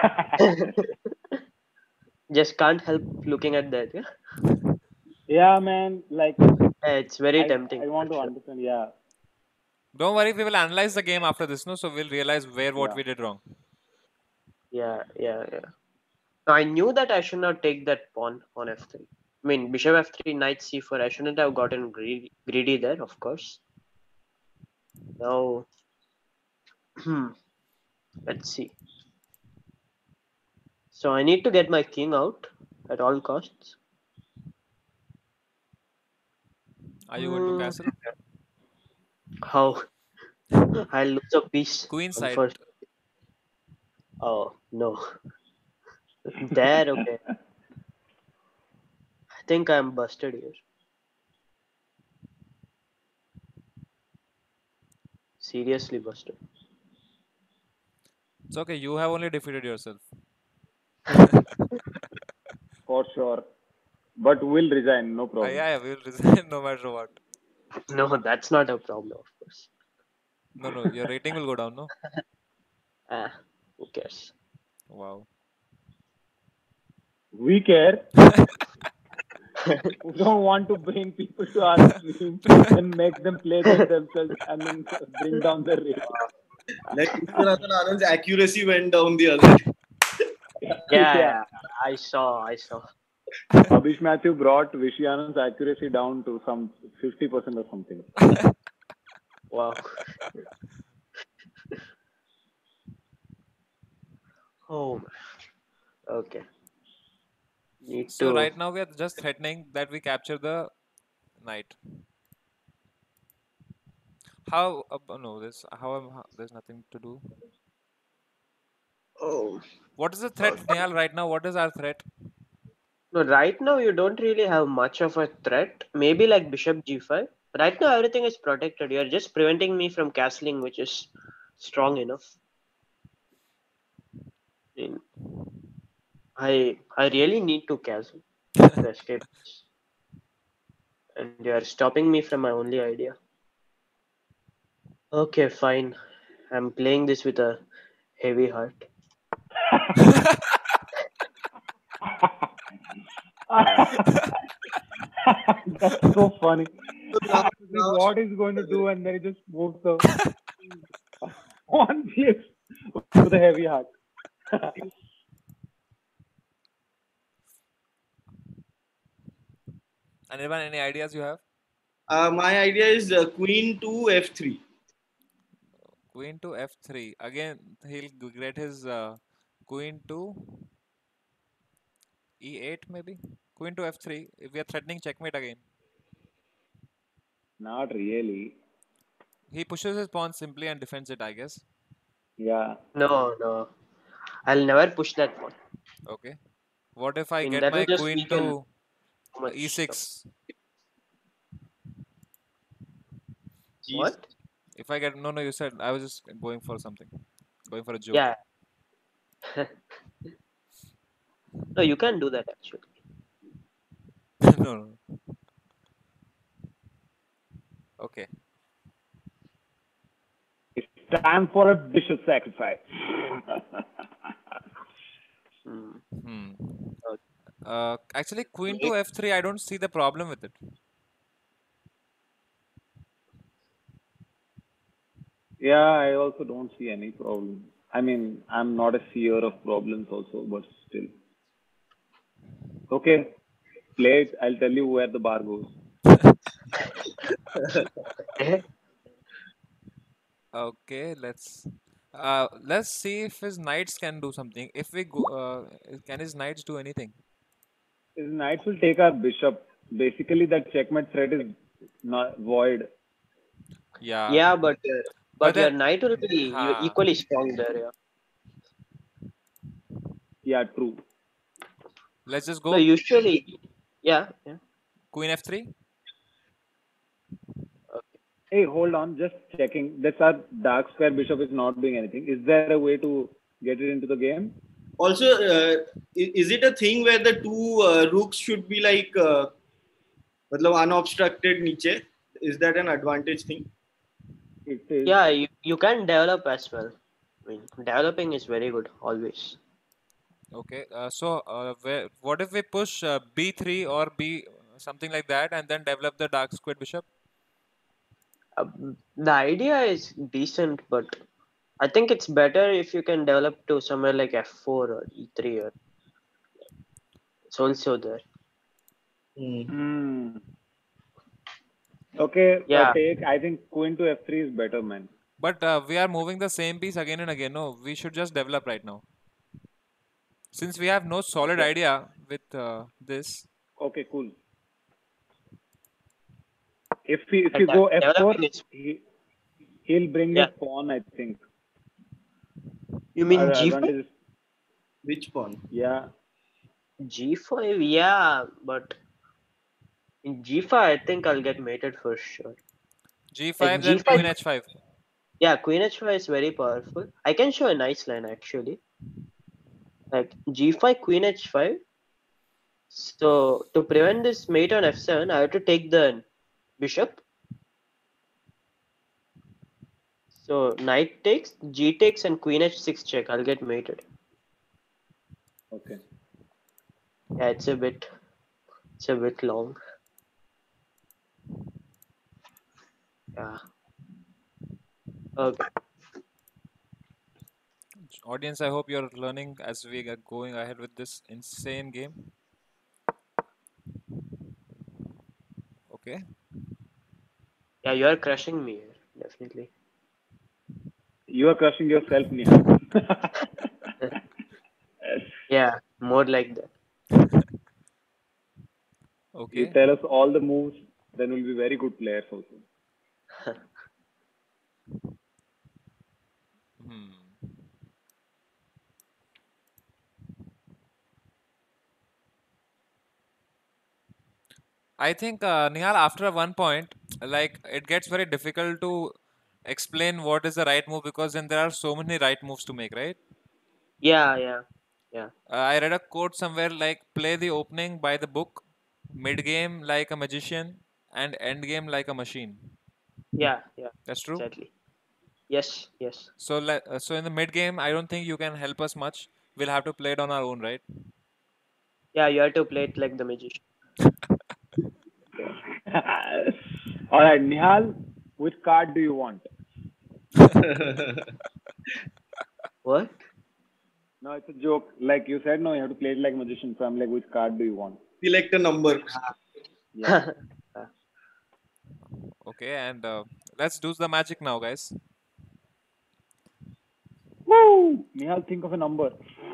Just can't help looking at that. Yeah, Yeah, man. Like yeah it's very I, tempting. I want for to sure. understand. Yeah, Don't worry, we will analyze the game after this, no? So we'll realize where what yeah. we did wrong. Yeah, yeah, yeah. No, I knew that I should not take that pawn on f three. I mean, bishop f three, knight c four. I shouldn't have gotten greedy, greedy there, of course. Now, let's see. So I need to get my king out at all costs. Are you going to Hmm, castle? how? I'll lose a piece Queen on side. first. Oh, no. There, okay. I think I'm busted here. Seriously busted. It's okay. You have only defeated yourself. For sure. But we'll resign, no Uh, problem. yeah, yeah, we will resign no matter what. No, that's not a problem, of course. No, no, your rating will go down, no? Ah, who cares? Wow. We care. We don't want to bring people to our stream and make them play them themselves and then bring down the rate. Like Vishwanathan Anand's accuracy went down the other day. Yeah, Yeah. yeah, I saw, I saw. Abhish Matthew brought Vishianand's accuracy down to some fifty percent or something. Wow. Oh, okay. Need So to. right now we are just threatening that we capture the knight. How? Uh, oh, no, this. How, am- how? There's nothing to do. Oh. What is the threat, Nihal? Right now, what is our threat? No, right now you don't really have much of a threat. Maybe like bishop g five. Right now everything is protected. You're just preventing me from castling, which is strong enough. I mean, I I really need to castle to escape this. And you are stopping me from my only idea. Okay, fine. I'm playing this with a heavy heart. That's so funny. So now, This is now what he's going to do, and then he just moves the one piece with a heavy heart. Anyone, any ideas you have? uh, my idea is uh, queen to f three. Queen to f three. Again, he'll g- get his uh, queen to e eight maybe? Queen to f three. If we are threatening checkmate again. Not really. He pushes his pawn simply and defends it, I guess. Yeah. No, no. I'll never push that one. Okay. What if I I mean, get that will my just queen weaken to too much e stuff. six? Jeez. What? If I get no, no, you said I was just going for something, going for a joke. Yeah. No, you can do that actually. no, no. Okay. It's time for a bishop sacrifice. Hmm. Hmm. Okay. Uh, actually, queen to f three. I don't see the problem with it. Yeah, I also don't see any problem. I mean, I'm not a seer of problems also, but still. Okay, play it. I'll tell you where the bar goes. Okay, let's uh let's see if his knights can do something. If we go, uh, can his knights do anything? His knights will take our bishop. Basically, that checkmate threat is not void. Yeah. Yeah, but uh, But but your then, knight will be e- ha, equally strong there. Yeah. Yeah, true. let's just No, go usually, yeah, yeah. queen f three. Okay. Hey, hold on, just checking. That's our dark square bishop is not doing anything. Is there a way to get it into the game? Also, uh, i- is it a thing where the two uh, rooks should be like uh, matlab unobstructed niche? Is that an advantage thing? It is. Yeah, you, you can develop as well. I mean, developing is very good always. Okay. Uh, so, uh, where, what if we push uh, b three or b something like that, and then develop the dark squared bishop? Uh, the idea is decent, but I think it's better if you can develop to somewhere like f four or e three. Or it's also there. Hmm. Hmm. Okay, uh, Yeah. take. I think queen to f three is better, man. But uh, we are moving the same piece again and again. No, we should just develop right now. Since we have no solid Okay. idea with uh, this. Okay, cool. If he, if Uh, you de- go f four, developing is he he'll bring yeah. his pawn. I think. You Our mean G five? advantage is Which pawn? yeah. G five, yeah, but in G five, I think I'll get mated for sure. Like G five, then Queen G five, H five. yeah, Queen H five is very powerful. I can show a nice line actually. Like G five, Queen H five. So to prevent this mate on F seven, I have to take the bishop. So knight takes, G takes, and Queen H six check. I'll get mated. Okay. Yeah, it's a bit, it's a bit long. Yeah. Okay. Audience, I hope you're learning as we are going ahead with this insane game. Okay. Yeah, you are crushing me here, definitely. You are crushing yourself, Nihal. Yeah, more like that. You Okay. tell us all the moves, then we'll be very good players also. Hmm. I think uh, Nihal, after one point, like it gets very difficult to explain what is the right move because then there are so many right moves to make, right? Yeah, yeah, yeah, Uh, I read a quote somewhere like play the opening by the book, mid game like a magician, and end game like a machine. yeah, yeah. That's true. Exactly. Yes, yes. So, le- uh, so in the mid game, I don't think you can help us much. We'll have to play it on our own, right? Yeah, you have to play it like the magician. All right, Nihal, which card do you want? What? No, it's a joke. Like you said, no, you have to play it like magician. So I'm like, which card do you want? Select a number. Yeah. Okay, and uh, let's do the magic now, guys. Woo! Nihal, think of a number.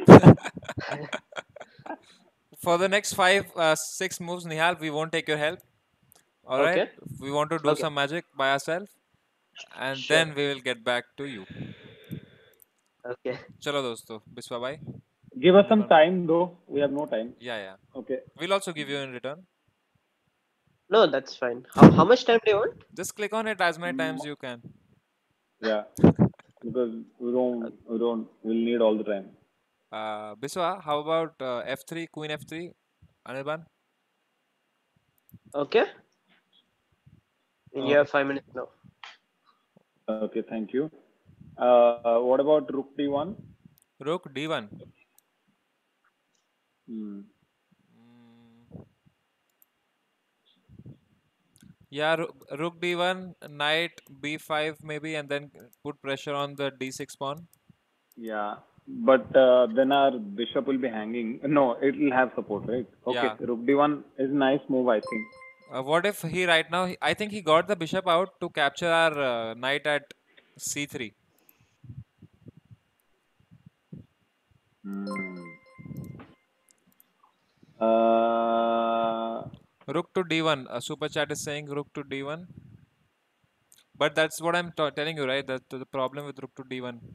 For the next five, uh, six moves, Nihal, we won't take your help. All right, Okay. we want to do Okay. some magic by ourselves, and Sure. then we will get back to you. Okay. Chalo, dosto. Biswa bhai. Give us some Anirban bhai. time, though. We have no time. Yeah, yeah. Okay. We'll also give you in return. No, that's fine. How how much time do you want? Just click on it as many Mm, times you can. yeah. Because we don't, we don't, we'll need all the time. Uh, Biswa, how about uh, F three, Queen F three, Anirban? Okay. And you Uh, have five minutes now. Okay, thank you. Uh, what about Rook D one? Rook D one. Hmm. Mm, yeah, Rook, Rook D one, Knight B five maybe, and then put pressure on the D six pawn. Yeah. But uh, then our bishop will be hanging. No, it will have support, right? Okay. Yeah. Rook D one is a nice move, I think. Uh, what if he right now? he- I think he got the bishop out to capture our uh, knight at C three. Hmm. Uh, Rook to D one. Uh, super chat is saying Rook to D one. But that's what I'm t- telling you, right? That the problem with Rook to D one.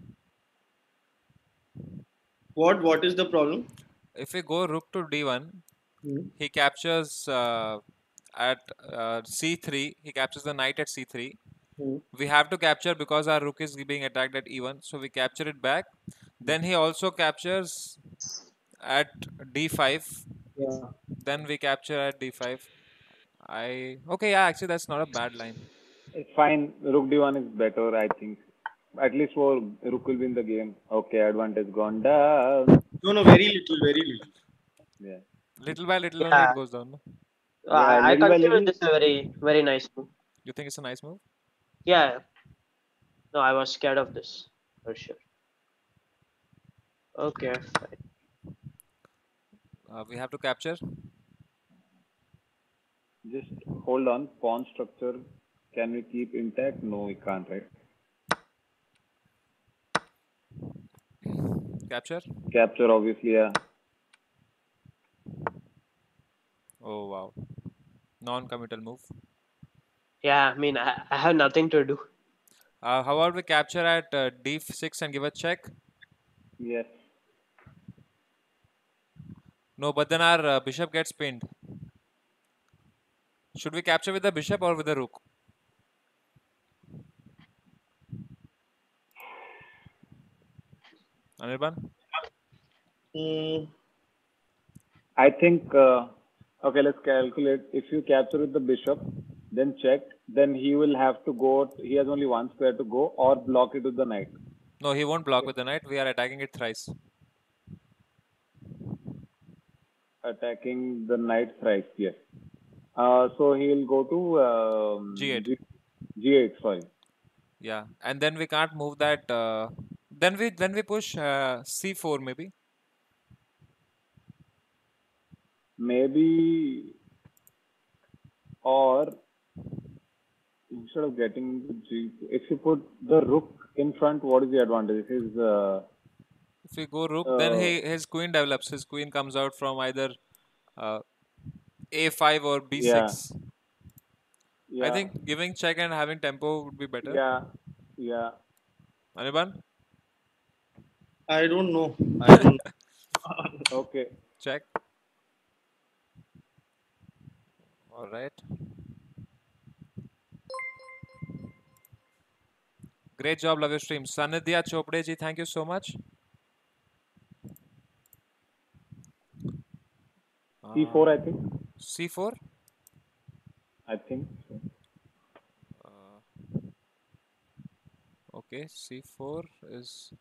what? What is the problem? If we go Rook to D one, Hmm. he captures uh, at uh, C three. He captures the knight at C three. Hmm. We have to capture because our rook is being attacked at E one. So we capture it back. Then he also captures at D five. Yeah. Then we capture at D five. I okay, yeah, actually that's not a bad line. it's fine. Rook D one is better, I think. At least for Rook will win the game. Okay, advantage gone down. No, no, very little, very little. Yeah. Little by little only it Yeah. goes down. No? Yeah, I, I little by consider little. this a very very nice move. You think it's a nice move? Yeah. No, I was scared of this for sure. Okay. Fine. Uh, we have to capture. just hold on. Pawn structure, can we keep intact? No, we can't, right? Capture. Capture, obviously, yeah. Oh wow. Non-committal move. Yeah, I mean, I, I have nothing to do. Uh, how about we capture at uh, d six and give a check? Yes. No, but then our uh, bishop gets pinned. Should we capture with the bishop or with the rook? Anirban? Mm, I think, uh, okay, let's calculate. If you capture with the bishop, then check, then he will have to go, he has only one square to go, or block it with the knight. No, he won't block with the knight. We are attacking it thrice. Attacking the knight thrice, yes. Uh, so he will go to um, g eight. G, G8, sorry. Yeah, and then we can't move that. Uh, then we then we push uh, c four maybe. Maybe, or instead of getting the G, if you put the rook in front, what is the advantage? His, uh, If we go rook, then uh, he his queen develops. His queen comes out from either uh, a five or b six. yeah, I yeah, think giving check and having tempo would be better. yeah, yeah. Anirban? I don't know. I don't. Okay. Check. All right. Great job, love your stream. Sanidhya Chopde ji, thank you so much. C four, I think. c four? I think so. Uh, okay, c four is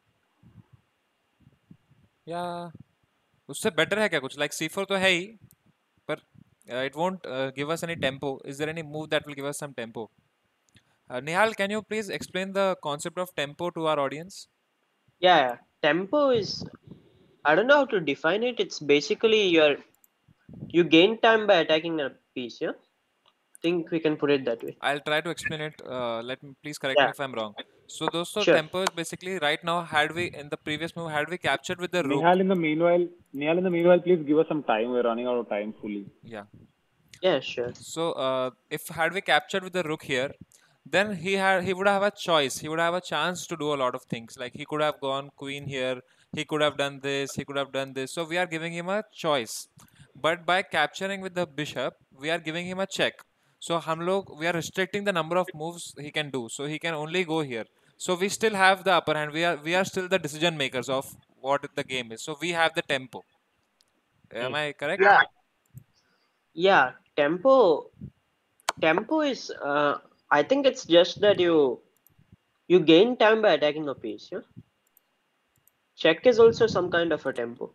yeah. उससे better है क्या कुछ? Like c four तो है ही, but uh, it won't uh, give us any tempo. Is there any move that will give us some tempo? Uh, Nihal, can you please explain the concept of tempo to our audience? Yeah, yeah. Tempo is, I don't know how to define it. It's basically your you gain time by attacking a piece. Yeah, I think we can put it that way. I'll try to explain it. Uh, let me please correct Yeah. me if I'm wrong. So, dosto, Sure. tempo is basically right now. Had we in the previous move, had we captured with the rook? Nihal, in the meanwhile, Nihal, in the meanwhile, please give us some time. We're running out of time fully. Yeah. Yeah, sure. So, uh, if had we captured with the rook here, then he had he would have a choice. He would have a chance to do a lot of things. Like he could have gone queen here. He could have done this. He could have done this. So we are giving him a choice. But by capturing with the bishop, we are giving him a check. So हम लोग we are restricting the number of moves he can do. So he can only go here. So we still have the upper hand. We are we are still the decision makers of what the game is. So we have the tempo. Am I correct? Yeah. Yeah. Tempo. Tempo is. Uh, I think it's just that you you gain time by attacking a piece. Yeah. Check is also some kind of a tempo.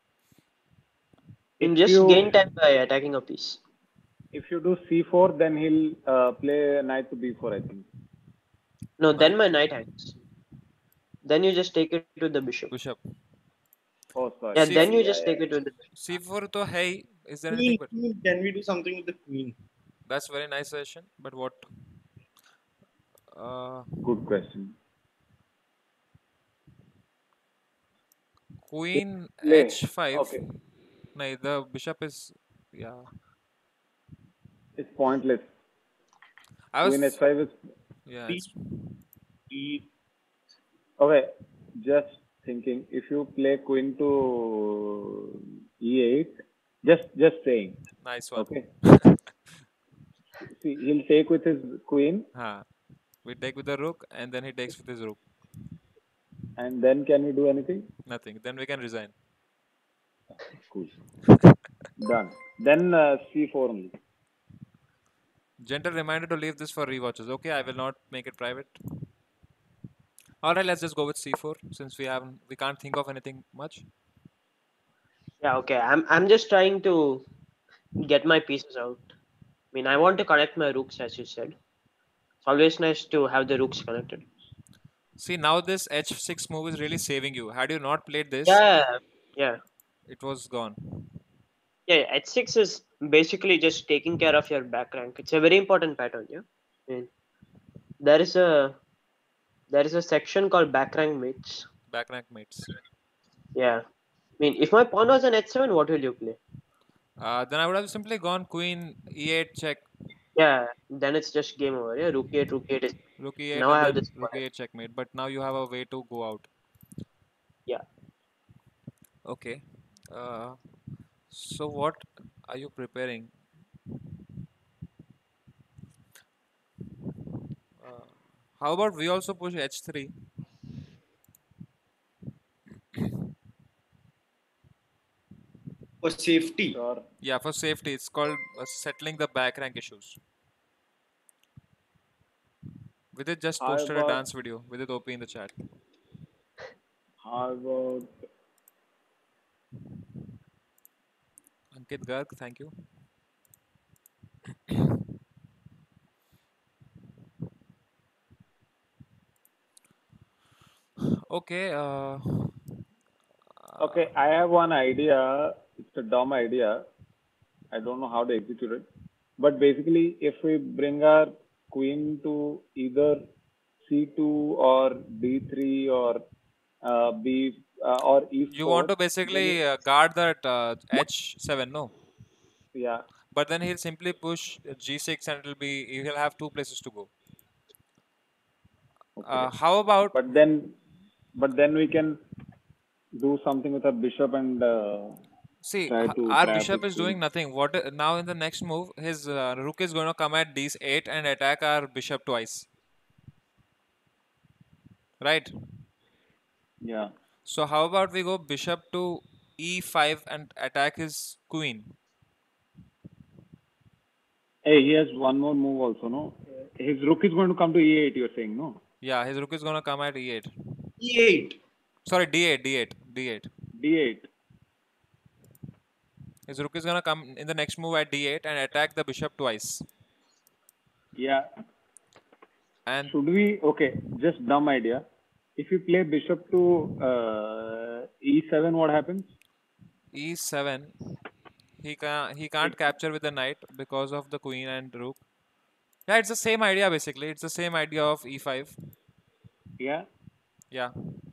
You If just you- gain time by attacking a piece. If you do C four, then he'll uh, play knight to B four, I think. No, then my knight hangs. Then you just take it to the bishop. Bishop. Oh, sorry. Yeah, C then four. you just take it to the bishop. C four to hai. Is there Queen, anything but queen, can we do something with the queen? that's very nice suggestion. But what? Uh, Good question. Queen Play. h five. Okay. No, the bishop is yeah. It's pointless. I was Queen H five is yeah. Three. It's, E- okay. Just thinking, if you play queen to E eight, just just saying. nice one. Okay. See, he'll take with his queen, Huh. We take with the rook and then he takes with his rook. and then can we do anything? Nothing. Then we can resign. Cool. Done. Then uh, C four only. Gentle reminder to leave this for rewatches. Okay, I will not make it private. All right, let's just go with c four since we haven't we can't think of anything much. Yeah, okay. I'm I'm just trying to get my pieces out. I mean, I want to connect my rooks, as you said. It's always nice to have the rooks connected. See, now this h six move is really saving you. Had you not played this, Yeah, yeah, it was gone. yeah. H six is basically just taking care of your back rank. It's a very important pattern. Yeah. I mean, there is a there is a section called back rank mates. Back rank mates. Yeah. I mean, if my pawn was an h seven, what will you play? Uh, then I would have simply gone queen e eight check, Yeah. Then it's just game over. Yeah. Rook eight, rook eight is. rook e eight, Now and I have then this rook e square. eight checkmate. But now you have a way to go out. Yeah. Okay. Uh, so what are you preparing? Uh, how about we also push h three? For safety. Sure. Yeah, for safety. It's called uh, settling the back rank issues. Vidit just How posted a about dance video. Vidit O P in the chat. how about Ankit Garg, thank you. Okay. Uh, okay? I have one idea. It's a dumb idea. I don't know how to execute it. But basically, if we bring our queen to either c two or d three or uh, b uh, or you want e four, to then it, basically uh, guard that uh, h seven, no? yeah, But then he'll simply push g six and it'll be he'll have two places to go. okay. Uh, how about But then, but then we can do something with our bishop and uh, see try h- to our trap his bishop is doing queen. nothing. What i- now in the next move his uh, rook is going to come at d eight and attack our bishop twice, right? Yeah. So how about we go bishop to e five and attack his queen? Hey, he has one more move also, no? His rook is going to come to e eight, you're saying, no? Yeah, his rook is going to come at e eight. e eight. Sorry, d eight, d eight, d eight. d eight. His rook is going to come in the next move at d eight and attack the bishop twice. Yeah. And Should we? Okay, just dumb idea. If you play bishop to uh, e seven, what happens? e seven, he can he can't capture with the knight because of the queen and rook. Yeah, it's the same idea basically. It's the same idea of e five. Yeah. Yeah.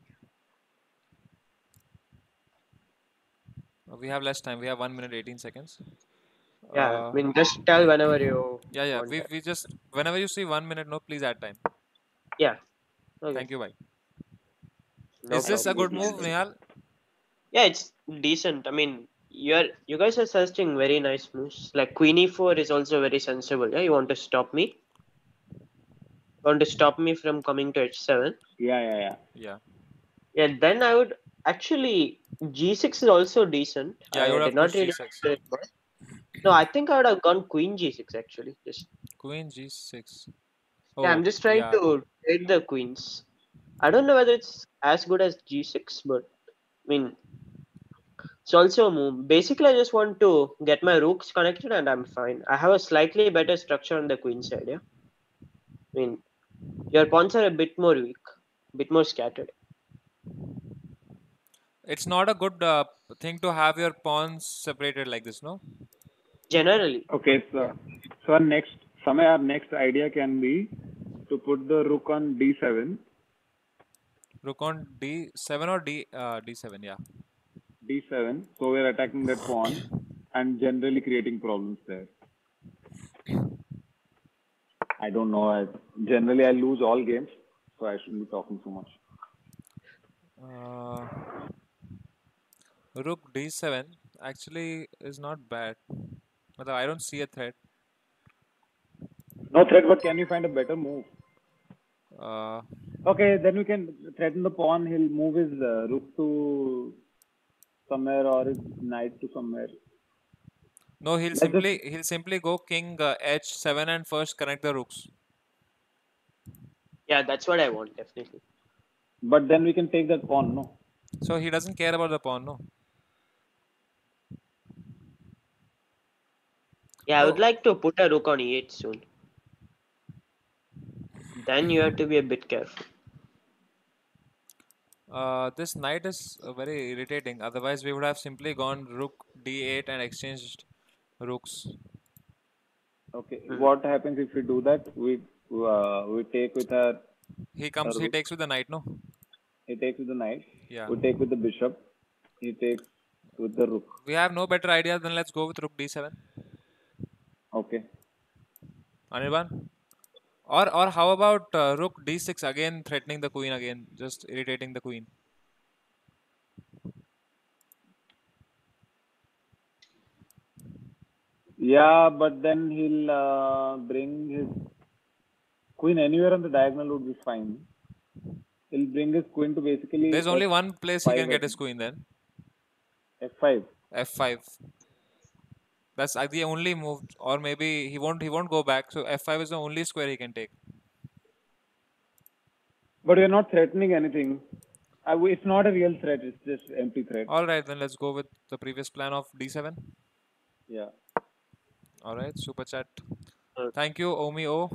Uh, We have less time. We have one minute eighteen seconds. Yeah. Uh, I mean, just tell whenever you yeah, yeah. want We that. we just whenever you see one minute, no, please add time. Yeah. Okay. Thank you, bye. No Is this a problem. good move, Nihal? Yeah, it's decent. I mean, you're you guys are suggesting very nice moves. Like queen e four is also very sensible. Yeah, you want to stop me? You want to stop me from coming to h seven? Yeah, yeah, yeah. Yeah. Yeah, then I would actually g six is also decent. Yeah, you I would did have not pushed really g six. consider it much. No, I think I would have gone queen g six actually. Just Queen g six. yeah, Oh, I'm just trying yeah. to trade the queens. I don't know whether it's as good as g six, but I mean, it's also a move. Basically, I just want to get my rooks connected and I'm fine. I have a slightly better structure on the queen side, yeah? I mean, your pawns are a bit more weak, a bit more scattered. It's not a good uh, thing to have your pawns separated like this, no? Generally, Okay, so so our next, somewhere our next idea can be to put the rook on d seven, Rook on d seven or d uh, d seven, yeah. d seven. So we're attacking that pawn and generally creating problems there. I don't know. I, generally, I lose all games, so I shouldn't be talking so much. Uh, Rook d seven actually is not bad. But I don't see a threat. No threat, but can you find a better move? Uh, Okay, then we can threaten the pawn. He'll move his uh, rook to somewhere or his knight to somewhere. no, he'll Let's simply just, he'll simply go king uh, h seven and first connect the rooks. yeah, that's what I want, definitely. but then we can take that pawn, no? So he doesn't care about the pawn, no? Yeah, I would Oh, like to put a rook on e eight soon. Then you have to be a bit careful. uh, this knight is uh, very irritating. Otherwise, we would have simply gone rook d eight and exchanged rooks. Okay. Hmm. What happens if we do that? We uh, we take with our He comes. A He rook. takes with the knight. No. he takes with the knight. Yeah. We take with the bishop. He takes with the rook. We have no better idea. Then let's go with rook d seven. Okay. Anirban. Or or how about uh, rook d six again, threatening the queen again, just irritating the queen. Yeah, but then he'll uh, bring his queen anywhere on the diagonal would be fine. He'll bring his queen to basically There's only one place he F five, can I get his think. queen then. F five. f five. That's uh, the only move, or maybe he won't. He won't go back. So f five is the only square he can take. But we're not threatening anything. Uh, we- it's not a real threat. It's just empty threat. All right, then let's go with the previous plan of d seven. Yeah. All right, super chat. Uh, Thank you, Omi O.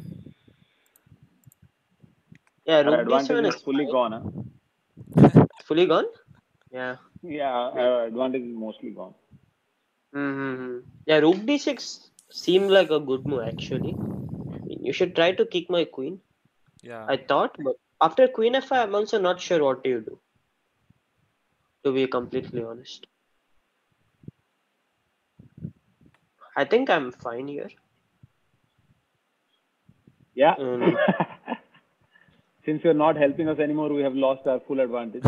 Yeah, Our rook d advantage seven is is fully fine. gone. Huh? Fully gone. Yeah. Yeah, our advantage is mostly gone. Mm-hmm. Yeah, rook d six seemed like a good move actually. I mean, you should try to kick my queen. Yeah. I thought, but after queen f five, I'm also not sure what do you do. To be completely honest, I think I'm fine here. Yeah. Um, Since you're not helping us anymore, we have lost our full advantage.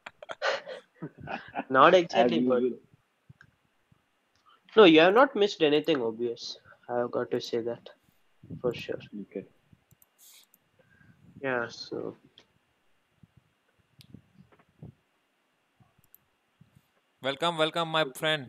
not As exactly, but usual. no, you have not missed anything obvious. I've got to say that for sure. Okay. Yeah, so Welcome, welcome, my friend.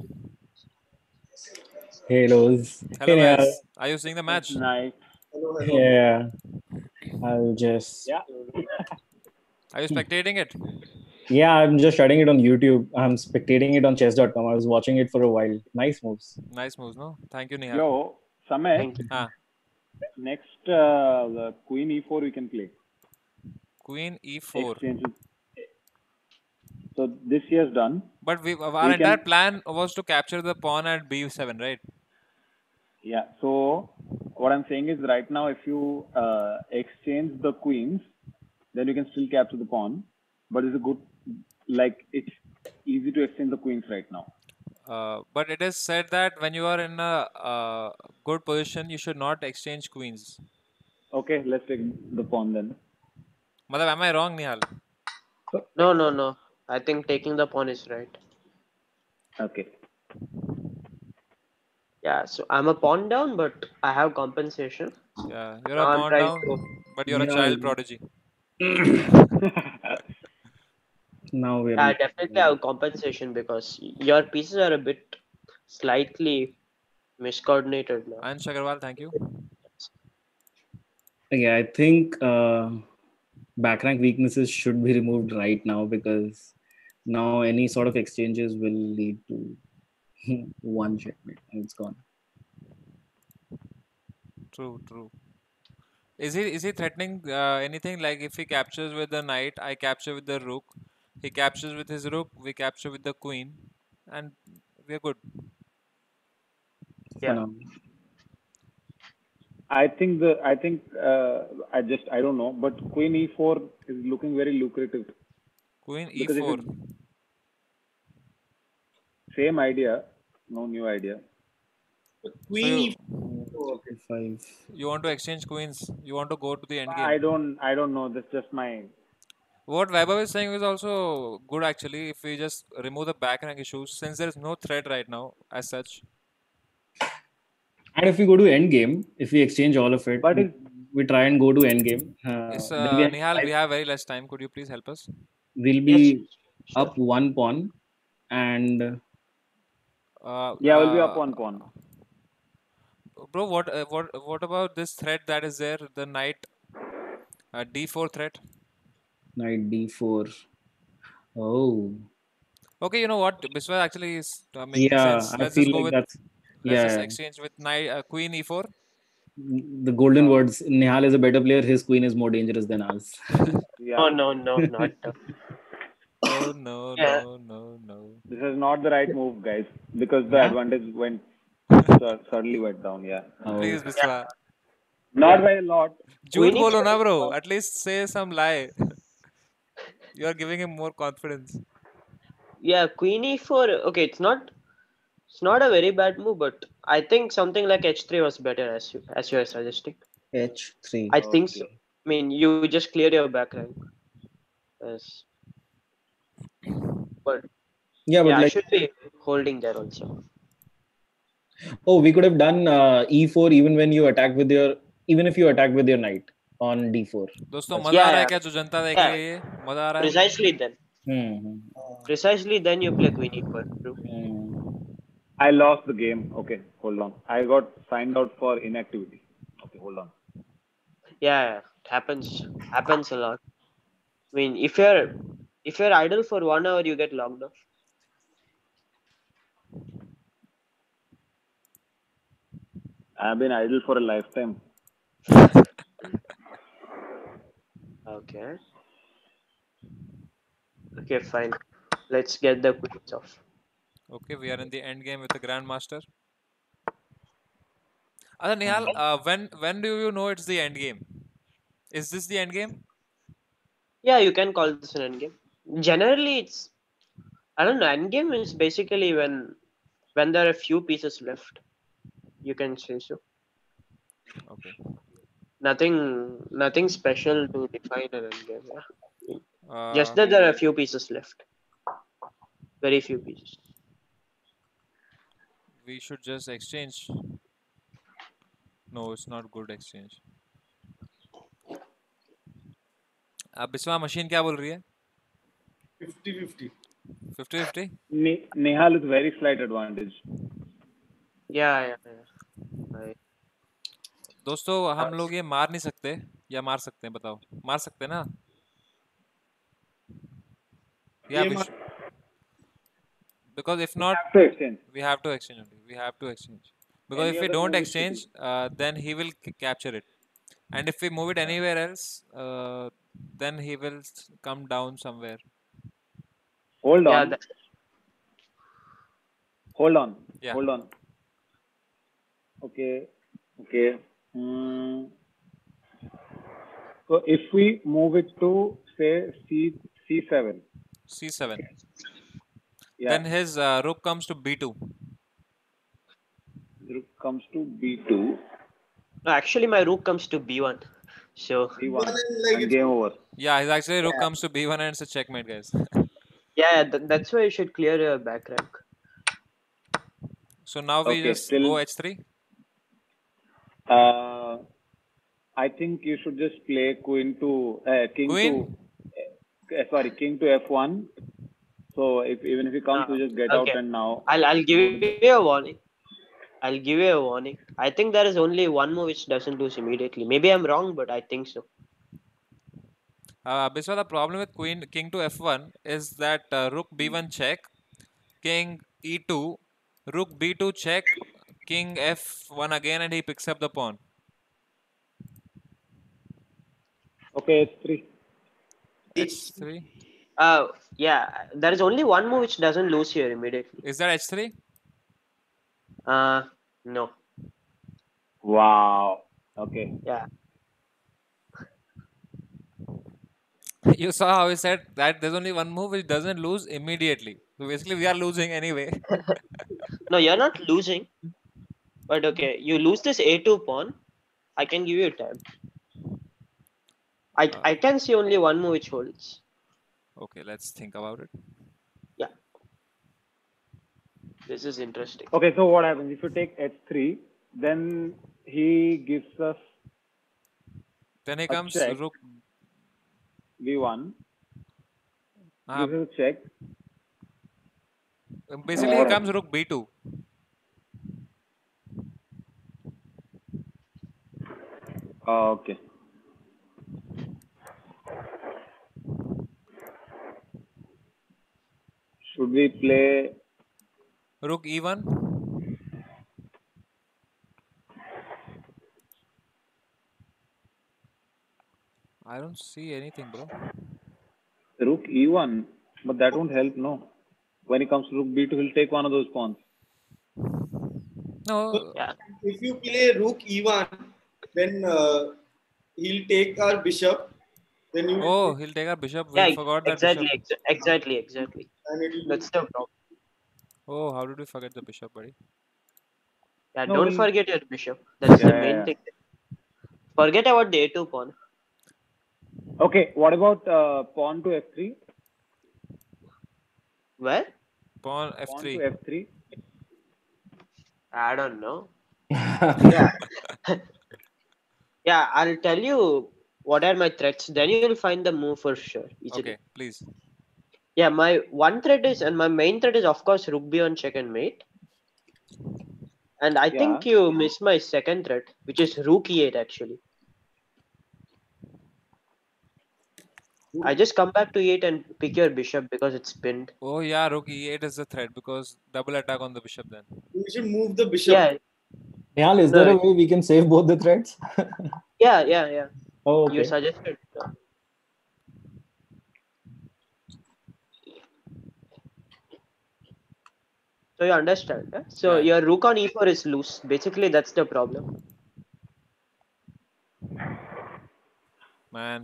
Hellos. Hello, Hey, Nehal. guys. Are you seeing the match? Nice. Hello, hello. Yeah, I'll just. Yeah. Are you spectating it? Yeah, I'm just studying it on YouTube. I'm spectating it on chess dot com. I was watching it for a while. Nice moves. Nice moves, no? Thank you, Nihal. Yo, Samay, thank you. Ah, next uh, the queen e four we can play. Queen e four. Exchange. So this year's done. But we, our We entire can- plan was to capture the pawn at b seven, right? Yeah. So what I'm saying is right now, if you uh, exchange the queens, then you can still capture the pawn. But it's a good, like it's easy to exchange the queens right now. Uh, but it is said that when you are in a uh, good position, you should not exchange queens. Okay, let's take the pawn then. Matlab, am I wrong, Nihal? No, no, no. I think taking the pawn is right. Okay. Yeah, so I'm a pawn down, but I have compensation. Yeah, you're Now a I'm pawn trying down, to. but you're a Yeah. child prodigy. Now we're. I definitely have compensation because your pieces are a bit slightly miscoordinated now. Ansh Agarwal, thank you. Yeah, I think uh, back rank weaknesses should be removed right now because now any sort of exchanges will lead to one checkmate and it's gone. True, true. Is he is he threatening uh, anything? Like if he captures with the knight, I capture with the rook. He captures with his rook, we capture with the queen, and we're good. For Yeah. now. I think the I think uh, I just I don't know, but queen e four is looking very lucrative. Queen Because if e four. it- Same idea, no new idea. Queen So e you, four. F five. you want to exchange queens? You want to go to the end I game? don't I don't know. That's just my What Vaibhav is saying is also good actually. If we just remove the back rank issues, since there is no threat right now as such. And if we go to end game, if we exchange all of it, But we, it's- we try and go to end game. Uh, It's then we uh, have Nihal, five- we have very less time. Could you please help us? we'll Yes, be sure. up one pawn and Uh, yeah, we'll be up uh, one pawn. Bro, what uh, what what about this threat that is there? The knight uh, d four threat. knight d four. Oh, Okay, you know what? Biswa actually is uh, making yeah, sense. I Let's feel just go like with that's let's just yeah. exchange with knight uh, queen e four. The golden words. Nihal is a better player. His queen is more dangerous than ours. Yeah. No, no, no, not. Uh, Oh no Yeah. no no no. This is not the right move, guys, because the Yeah? advantage went su- suddenly went down. Yeah, Oh, Please, Biswa. not by a lot. झूठ Queen e बोलो ना, four. bro. At least say some lie. You are giving him more confidence. Yeah, Queen e four. Okay, it's not. It's not a very bad move, but I think something like h three was better, as you as you are suggesting. H three. I think so. Okay. I mean, you just cleared your back rank. Yes. But Yeah, but yeah, I like, should be holding there also. oh, we could have done uh, E four even when you attack with your, even if you attack with your knight on D four. दोस्तों That's- मजा आ Yeah, रहा है yeah. क्या जो जनता देख Yeah. रही है? मजा आ रहा है? Precisely then. Hmm, hmm, Precisely then you play Queen e four. True. hmm. I lost the game. Okay, hold on. I got signed out for inactivity. Okay, hold on. Yeah, yeah, it happens. Happens a lot. I mean, if you're if you're idle for one hour, you get logged off. I've been idle for a lifetime. Okay. Okay, fine. Let's get the queens off. Okay, we are in the end game with the Grandmaster. Other Nihal, uh, when when do you know it's the end game? Is this the end game? Yeah, you can call this an endgame. Generally, it's I don't know. Endgame is basically when when there are few pieces left. You can say so. Okay. Nothing, nothing special to define an endgame. Yeah. Uh, Just that there are a few pieces left. Very few pieces. we should just exchange. No, it's not good exchange. अब Biswa machine क्या बोल रही है? fifty fifty. fifty fifty? Ne- Nehal is very slight advantage. Yeah, yeah, yeah. Right. दोस्तों हम लोग ये मार नहीं सकते या मार सकते हैं? बताओ, मार सकते हैं ना? Yeah, ये we मार- should. Because if not, Have to exchange. we have to exchange only. We have to exchange. Because Any if we other don't move is exchange, uh, then he will c- capture it. And if we move it anywhere else, uh, then he will s- come down somewhere. Hold Yeah, on. that, Hold on. Yeah. Hold on. Okay. Okay. Hmm. So if we move it to say C C7, C seven. yeah, Then his uh, rook comes to B two. rook comes to B two, no, actually, my rook comes to B one. So B one, One and like and it's- game over. Yeah, his actually rook Yeah. comes to B one and it's a checkmate, guys. yeah, th- that's why you should clear your back rank. So now we Okay, just still- go H three. Uh, I think you should just play queen to uh, king Queen? to uh, sorry king to F one. So if even if he comes, Ah, you just get out okay. and now. I'll I'll give you a warning. I'll give you a warning. I think there is only one move which doesn't lose immediately. Maybe I'm wrong, but I think so. Uh, Biswa, the problem with queen king to F one is that uh, rook B one check, king E two, rook B two check, king F one again, and he picks up the pawn. Okay, it's three. H three. Uh, yeah, there is only one move which doesn't lose here immediately. Is that H three? Uh, no. Wow. Okay. Yeah. You saw how he said that there's only one move which doesn't lose immediately. So basically, we are losing anyway. No, you're not losing. But okay, you lose this A two pawn. I can give you time. I Uh. I can see only one move which holds. Okay, let's think about it. This is interesting. Okay, so what happens if you take H three? Then he gives us Then he A comes check. rook. V one, Uh, gives us a check. basically, he comes rook B two. Uh, okay. Should we play? Rook E one. I don't see anything, bro. Rook E one, but that won't help, no. When he comes to Rook B two, he'll take one of those pawns. No. Yeah. If you play rook e one, then uh, he'll take our bishop. Then you will Oh, take, he'll take our bishop. Yeah. We ex- forgot that Exactly. bishop. Exa- exactly. Exactly. and it will That's be the problem. Oh, how did we forget the bishop, buddy? Yeah. No, Don't we'll. forget your bishop. That's Yeah, the yeah, main yeah. thing. Forget about the a two pawn. Okay, what about uh, pawn to f three? Where? Pawn Pawn to f three. f three. I don't know. Yeah. Yeah. Yeah. I'll tell you what are my threats. Then you'll find the move for sure. Easily. Okay, please. Yeah. My one threat is, and my main threat is, of course, rook b on check and mate. And I Yeah. think you missed my second threat, which is rook e eight actually. I just come back to e eight and pick your bishop because it's pinned. Oh yeah, rook e eight is the threat because double attack on the bishop then. we should move the bishop. Yeah, Nihal, is No, there a it- way we can save both the threads? yeah, yeah, yeah. Oh, You okay. suggested. uh, So you understand? Yeah? So Yeah. your rook on e four is loose. Basically, that's the problem. Man.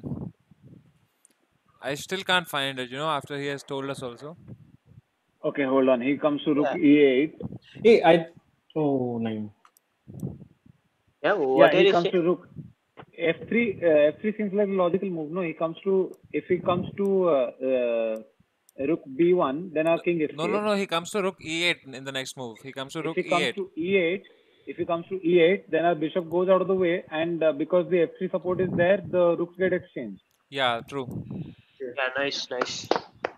I still can't find it, you know, after he has told us also. Okay, hold on. He comes to rook Yeah. e eight. Hey, I. Oh, nine. Yeah. Yeah, What are he you comes saying? to rook f three. Uh, f three seems like a logical move. No, he comes to if he comes to uh, uh, rook b one, then our king escapes. No, no, no. He comes to rook e eight in the next move. He comes to If rook he comes e eight. to e eight, if he comes to e eight, then our bishop goes out of the way, and uh, because the f three support is there, the rooks get exchanged. Yeah, true. Yeah, nice, nice.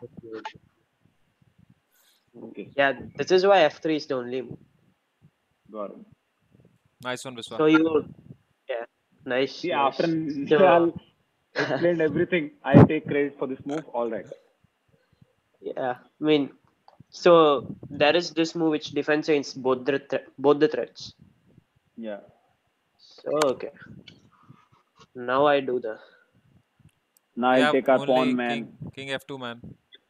Okay, Yeah, this is why f three is the only move. got it. Nice one, Biswa. So you, yeah, nice. See, nice. after So, Nihal explained everything, I take credit for this move. All right. yeah, I mean, so there is this move which defends against both the thre- both the threats. Yeah. So okay, now I do the Now We I'll have take our only pawn, man. king, king f two, man.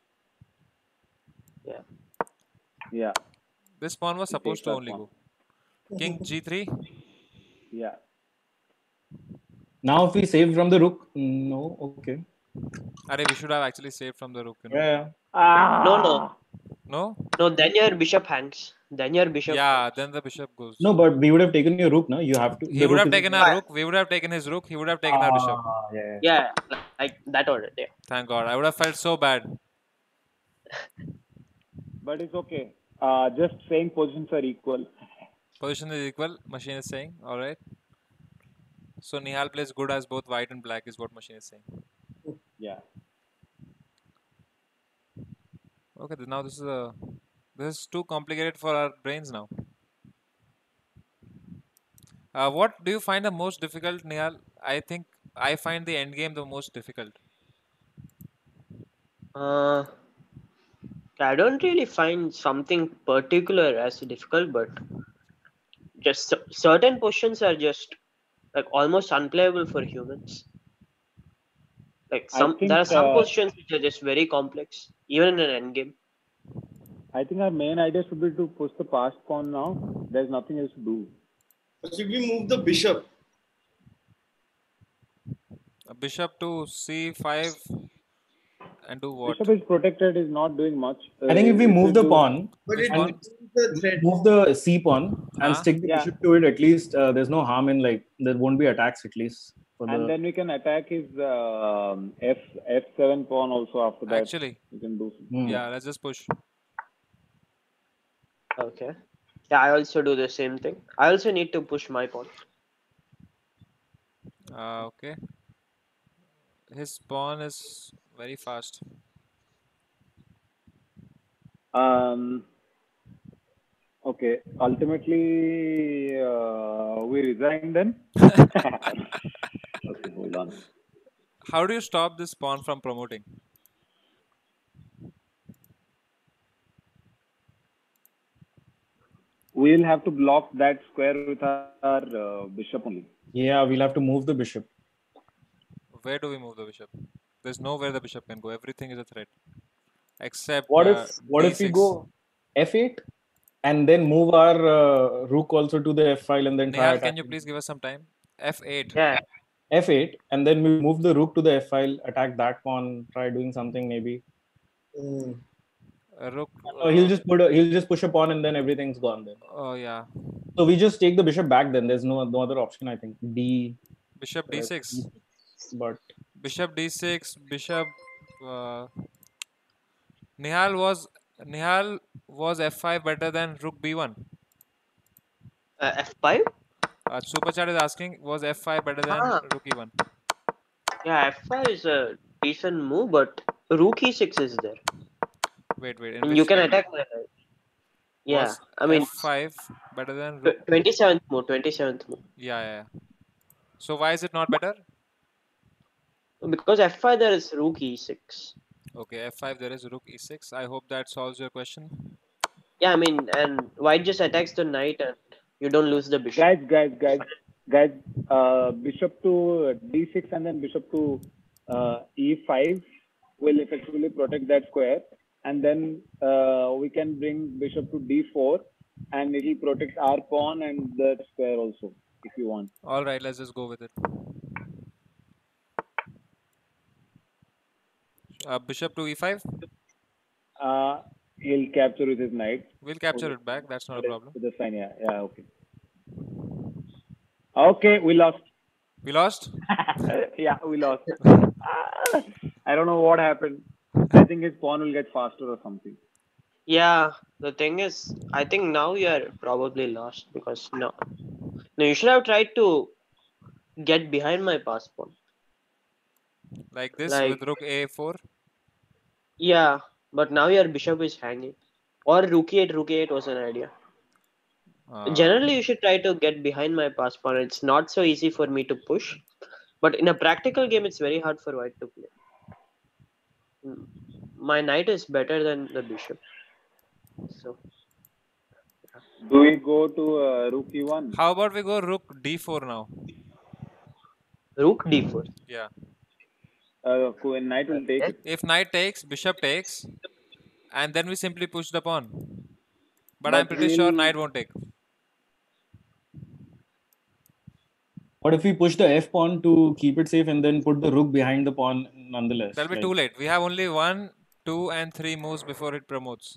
yeah. Yeah. This pawn was We supposed take to our only pawn. go. King g three. Yeah. Now, if we save from the rook, no, okay. Arey, we should have actually saved from the rook, you know. Yeah. Ah. No, no, No? no. Then your bishop hangs. Then your bishop. Yeah, hangs. then the bishop goes. No, but we would have taken your rook, no? You have to. He the would rook have is taken there. our rook. We would have taken his rook. He would have taken our bishop. Ah, yeah. Yeah, like that order. Yeah. Thank God. I would have felt so bad. But it's okay. Uh, just saying positions are equal. Position is equal. Machine is saying. Alright. So Nihal plays good as both white and black is what machine is saying. Yeah. Okay, th- now this is a this is too complicated for our brains now. Uh, what do you find the most difficult, Nihal? I think I find the end game the most difficult. Uh, I don't really find something particular as difficult, but just cer- certain positions are just like almost unplayable for humans. Like I some, think there are some uh, positions which are just very complex, even in an endgame. I think our main idea should be to push the passed pawn now. There's nothing else to do. Or should we move the bishop? A bishop to c five and do what? Bishop is protected, is not doing much. I think if we Uh, move will the do- pawn, But Which it pawn? moves the threat. move the c pawn, and Huh? stick the Yeah. bishop to it, at least uh, there's no harm in, like, there won't be attacks at least. For the, And then we can attack his um, F F7 pawn also after that. Actually, We can do some. Hmm. yeah, let's just push. Okay. Yeah, I also do the same thing. I also need to push my pawn. Uh, okay. His pawn is very fast. Um, okay. Ultimately, uh, we resign then. Okay, hold on. How do you stop this pawn from promoting? We'll have to block that square with our, our uh, bishop only. Yeah, we'll have to move the bishop. Where do we move the bishop? There's nowhere the bishop can go. Everything is a threat. Except What uh, if what if we d six. go f eight? and then move our uh, rook also to the f file and then try Nihal, can attacking. you please give us some time? F eight. Yeah. f eight, and then we move the rook to the f file, attack that pawn, try doing something maybe. Hmm. Uh, rook. Uh, he'll Uh, just put a, he'll just push a pawn and then everything's gone then. oh yeah. So we just take the bishop back then. There's no no other option, I think. D. Bishop uh, d six. But Bishop d six. Bishop. Uh, Nihal was Nihal was f five better than rook b one. Uh, F five. Uh, Super Chat is asking, was f five better than Ah. rook e one? Yeah, F five is a decent move, but rook e six is there. Wait, wait. In And which you can game? attack my knight. Yeah, Was I mean, f five better than rook? twenty-seventh move, twenty-seventh move. Yeah, yeah, yeah. So why is it not better? Because F five there is rook e six. Okay, f five there is rook e six. I hope that solves your question. Yeah, I mean, and white just attacks the knight and you don't lose the bishop. Guys, guys, guys, guys. Uh, bishop to d six and then bishop to uh, e five will effectively protect that square, and then uh, we can bring bishop to d four, and it will protect our pawn and the square also, if you want. All right, let's just go with it. Uh, bishop to e five. Uh, he'll capture with his knight. We'll capture it back. That's not a problem. With the fine, yeah, yeah, okay. Okay, we lost. We lost. Yeah, we lost. Ah, I don't know what happened. I think his pawn will get faster or something. Yeah, the thing is, I think now you are probably lost because no, no, you should have tried to get behind my pass pawn. Like this Like- with rook a four. Yeah, but now your bishop is hanging. Or rook e eight, rook e eight was an idea. Uh, Generally, you should try to get behind my pass pawn. It's not so easy for me to push, but in a practical game, it's very hard for white to play. Mm, My knight is better than the bishop. So Do we go to uh, rook e one? How about we go rook d four now? rook d four. Yeah. Uh, Queen knight will take it. If knight takes, bishop takes, and then we simply push the pawn. But, But I'm pretty sure we'll- knight won't take. what if we push the f pawn to keep it safe and then put the rook behind the pawn nonetheless? That'll be like, too late. We have only one, two, and three moves before it promotes.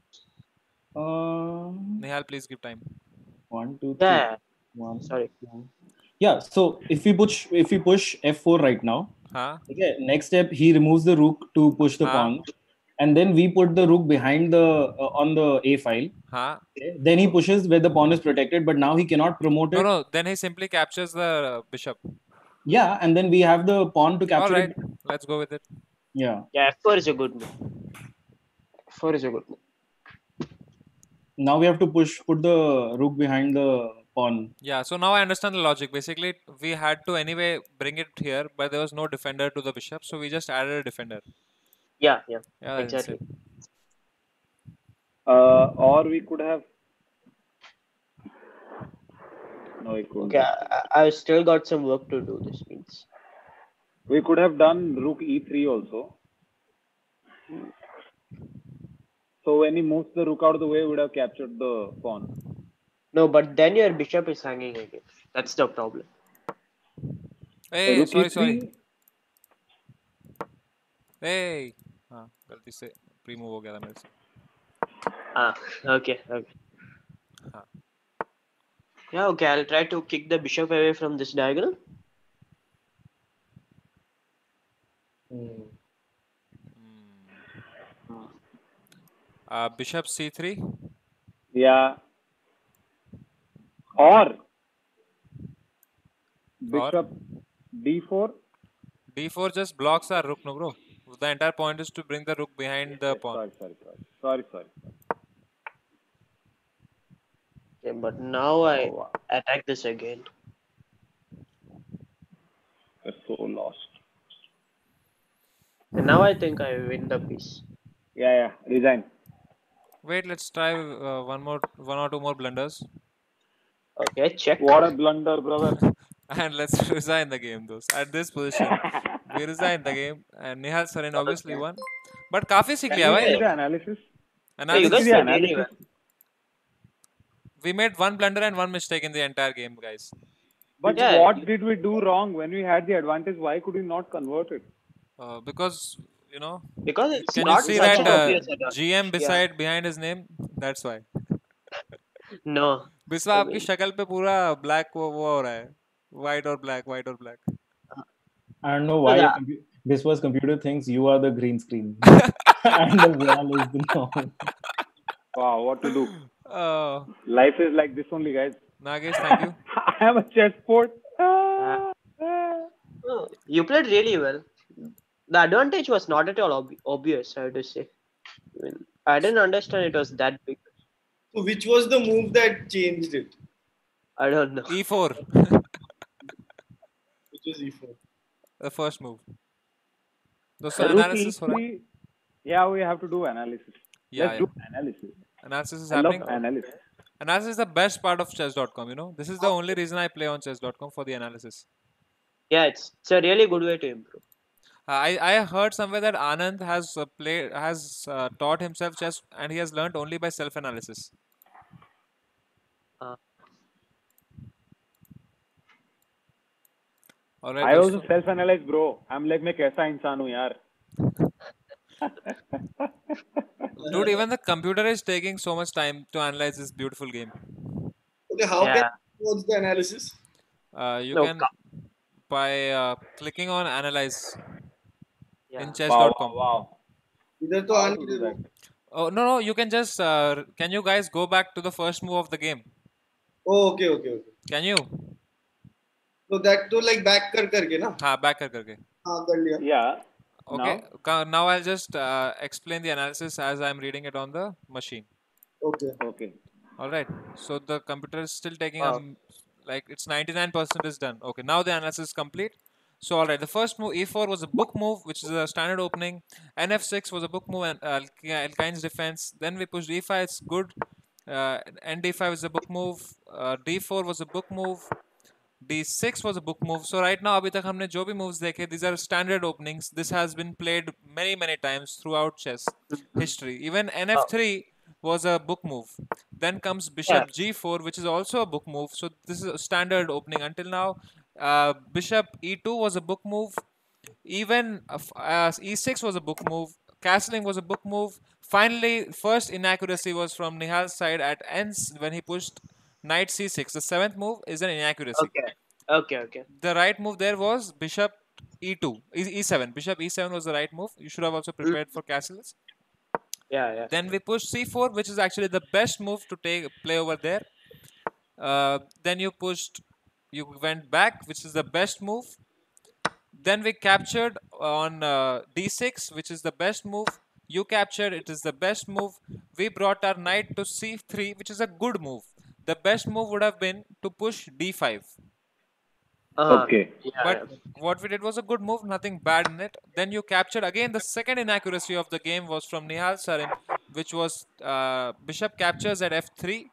Uh, Nihal, please give time. one, two, three. Yeah, One, sorry. two. Yeah. So if we push, if we push f four right now, Huh? okay. Next step, he removes the rook to push the Ah. pawn, and then we put the rook behind the uh, on the a file. Huh? Okay? Then he pushes where the pawn is protected, but now he cannot promote it. No, no. Then he simply captures the uh, bishop. Yeah, and then we have the pawn to All capture right. it. Let's go with it. Yeah. Yeah, F four is a good move. F four is a good move. Now we have to push, put the rook behind the pawn. Yeah. So now I understand the logic. Basically, we had to anyway bring it here, but there was no defender to the bishop, so we just added a defender. Yeah, yeah, Yeah, that's exactly. it. Uh, or we could have. No, we couldn't. Okay, I, I- I've still got some work to do. This means. We could have done rook e three also. So when he moves the rook out of the way, we would have captured the pawn. No, but then your bishop is hanging again. That's the problem. Hey, rook sorry, e sorry. three. Hey. हाँ गलती से pre move हो गया था मेरे से. Ah, okay, okay. हाँ. Yeah, okay. I'll try to kick the bishop away from this diagonal. Hmm. Uh, bishop c three. Yeah. Or bishop d four. d four just blocks our rook, no bro. The entire point is to bring the rook behind the pawn. Sorry, sorry, sorry, sorry, sorry. Okay, but now I Oh, wow. attack this again. We're so lost. And now I think I win the piece. Yeah, yeah. Resign. Wait, let's try uh, one more, one or two more blunders, Okay, check. What a blunder, brother. and let's resign the game. Those at this position, we resign the game, and Nihal Sarin obviously won. But काफी सीख Can लिया you भाई. see the analysis? Hey, you Analysis. guys see the played really analysis? well. We made one blunder and one mistake in the entire game, guys. But Yeah, what you- did we do wrong when we had the advantage? Why could we not convert it? Uh, because you know, because it's can you not see such that an uh, obvious advantage. G M Yeah. beside behind his name? That's why. No. Biswa I आपकी mean, शक्ल पे पूरा black वो वो हो रहा है, white और black, white और black. I don't know so why your that, compu- this was computer thinks you are the green screen and the wall is the normal. Wow, what to do? Oh, Life is like this only, guys. Nagesh, thank you. I am a chessboard. uh, no, you played really well. The advantage was not at all ob- obvious, I have to say. I mean, I didn't understand it was that big. So which was the move that changed it? I don't know. E four, Which was E four. the first move. दोस्तों Rook analysis हो रहा है. E three. Yeah, we have to do analysis. Yeah, Let's yeah. do analysis. Analysis is I love happening. analysis. Analysis is the best part of chess dot com, you know. This is the only reason I play on chess dot com, for the analysis. Yeah, it's, it's a really good way to improve. Uh, I, I heard somewhere that Anand has uh, played has uh, taught himself chess, and he has learned only by self analysis. Uh, All right, I also दोस्तों. self-analyze, bro. I'm like मैं कैसा इंसान हूँ यार. Dude, even the computer is taking so much time to analyze this beautiful game. Okay, how Yeah. can what's the analysis? Uh, you No, can co- by uh, clicking on analyze yeah. in Wow, chess dot wow, com. wow. इधर तो How uh to नहीं do रहा that? Oh no no, you can just uh, can you guys go back to the first move of the game? Oh, okay, okay, okay. Can you? So that तो like back कर करके ना? हाँ, back कर करके. हाँ कर लिया. Yeah. Okay. Now? Ca- Now I'll just uh, explain the analysis as I'm reading it on the machine. Okay. Okay. All right. So the computer is still taking Wow. um like it's ninety-nine percent is done. Okay. Now the analysis is complete. So all right, the first move E four was a book move, which is a standard opening. N F six was a book move and uh, Alkine's defense. Then we pushed E five. It's good. Uh, N D five is a book move. Uh, D four was a book move. D six was a book move. So right now अभी तक हमने जो भी moves देखे, these are standard openings. This has been played many many times throughout chess history. Even N F three was a book move. Then comes Bishop G four, which is also a book move. So this is a standard opening until now. Uh, Bishop E two was a book move. Even uh, f- uh, E six was a book move. Castling was a book move. Finally, first inaccuracy was from Nihal's side at ends when he pushed knight C six. The seventh move is an inaccuracy. Okay. Okay, okay. The right move there was bishop E two, E- E7. Bishop E seven was the right move. You should have also prepared for castles. Yeah, yeah. Then we pushed C four, which is actually the best move to take play over there. Uh, then you pushed, you went back, which is the best move. Then we captured on uh, D six, which is the best move. You captured, it is the best move. We brought our knight to C three, which is a good move. The best move would have been to push D five. Uh-huh. Okay. Yeah, But yeah. what we did was a good move, nothing bad in it. Then you captured again. The second inaccuracy of the game was from Nihal Sarin, which was uh, bishop captures at F three,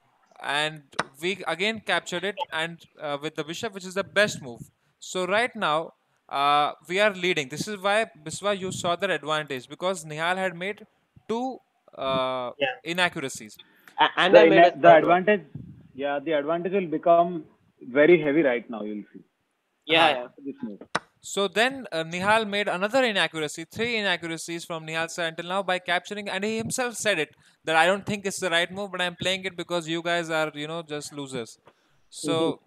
and we again captured it, and uh, with the bishop, which is the best move. So right now uh, we are leading. This is why Biswa you saw the advantage, because Nihal had made two uh, Yeah. inaccuracies. A- And The, I made ina- a the third one. advantage, yeah, the advantage will become very heavy right now. You'll see. Yeah, Uh-huh. yeah. This move. So then uh, Nihal made another inaccuracy, three inaccuracies from Nihal's side until now by capturing, and he himself said it that I don't think it's the right move, but I'm playing it because you guys are, you know, just losers. So,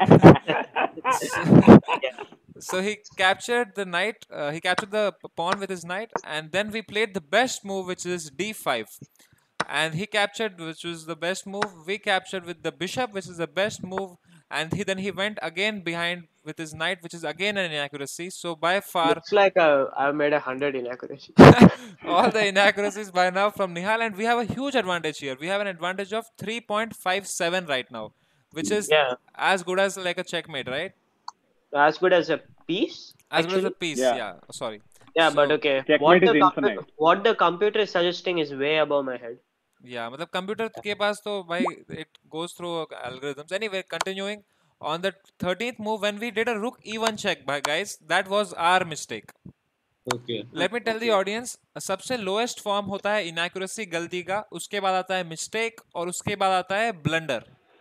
so, so he captured the knight, uh, he captured the p- pawn with his knight, and then we played the best move, which is D five. And he captured, which was the best move. We captured with the bishop, which is the best move. And he then he went again behind with his knight, which is again an inaccuracy. So by far, Looks like uh, I made a hundred inaccuracies. all the inaccuracies by now from Nihal, and we have a huge advantage here. We have an advantage of three point five seven right now, which is Yeah. as good as like a checkmate, right? As good as a piece, As good as a actually. piece. Yeah. Yeah. Sorry. Yeah, but So- okay. Checkmate What the, is compu- infinite. what the computer is suggesting is way above my head. Yeah, मतलब computer के पास तो भाई it goes through algorithms. Anyway, continuing on the thirteenth move when we did a rook e one check, by guys, that was our mistake. Okay. Let me tell the audience, सबसे lowest form होता है inaccuracy, गलती का, उसके बाद आता है mistake और उसके बाद आता है blunder.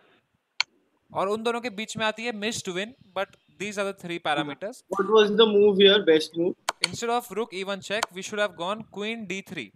और उन दोनों के बीच में आती है missed win, but these are the three parameters. What was the move here? Best move? Instead of rook e one check, we should have gone queen d three.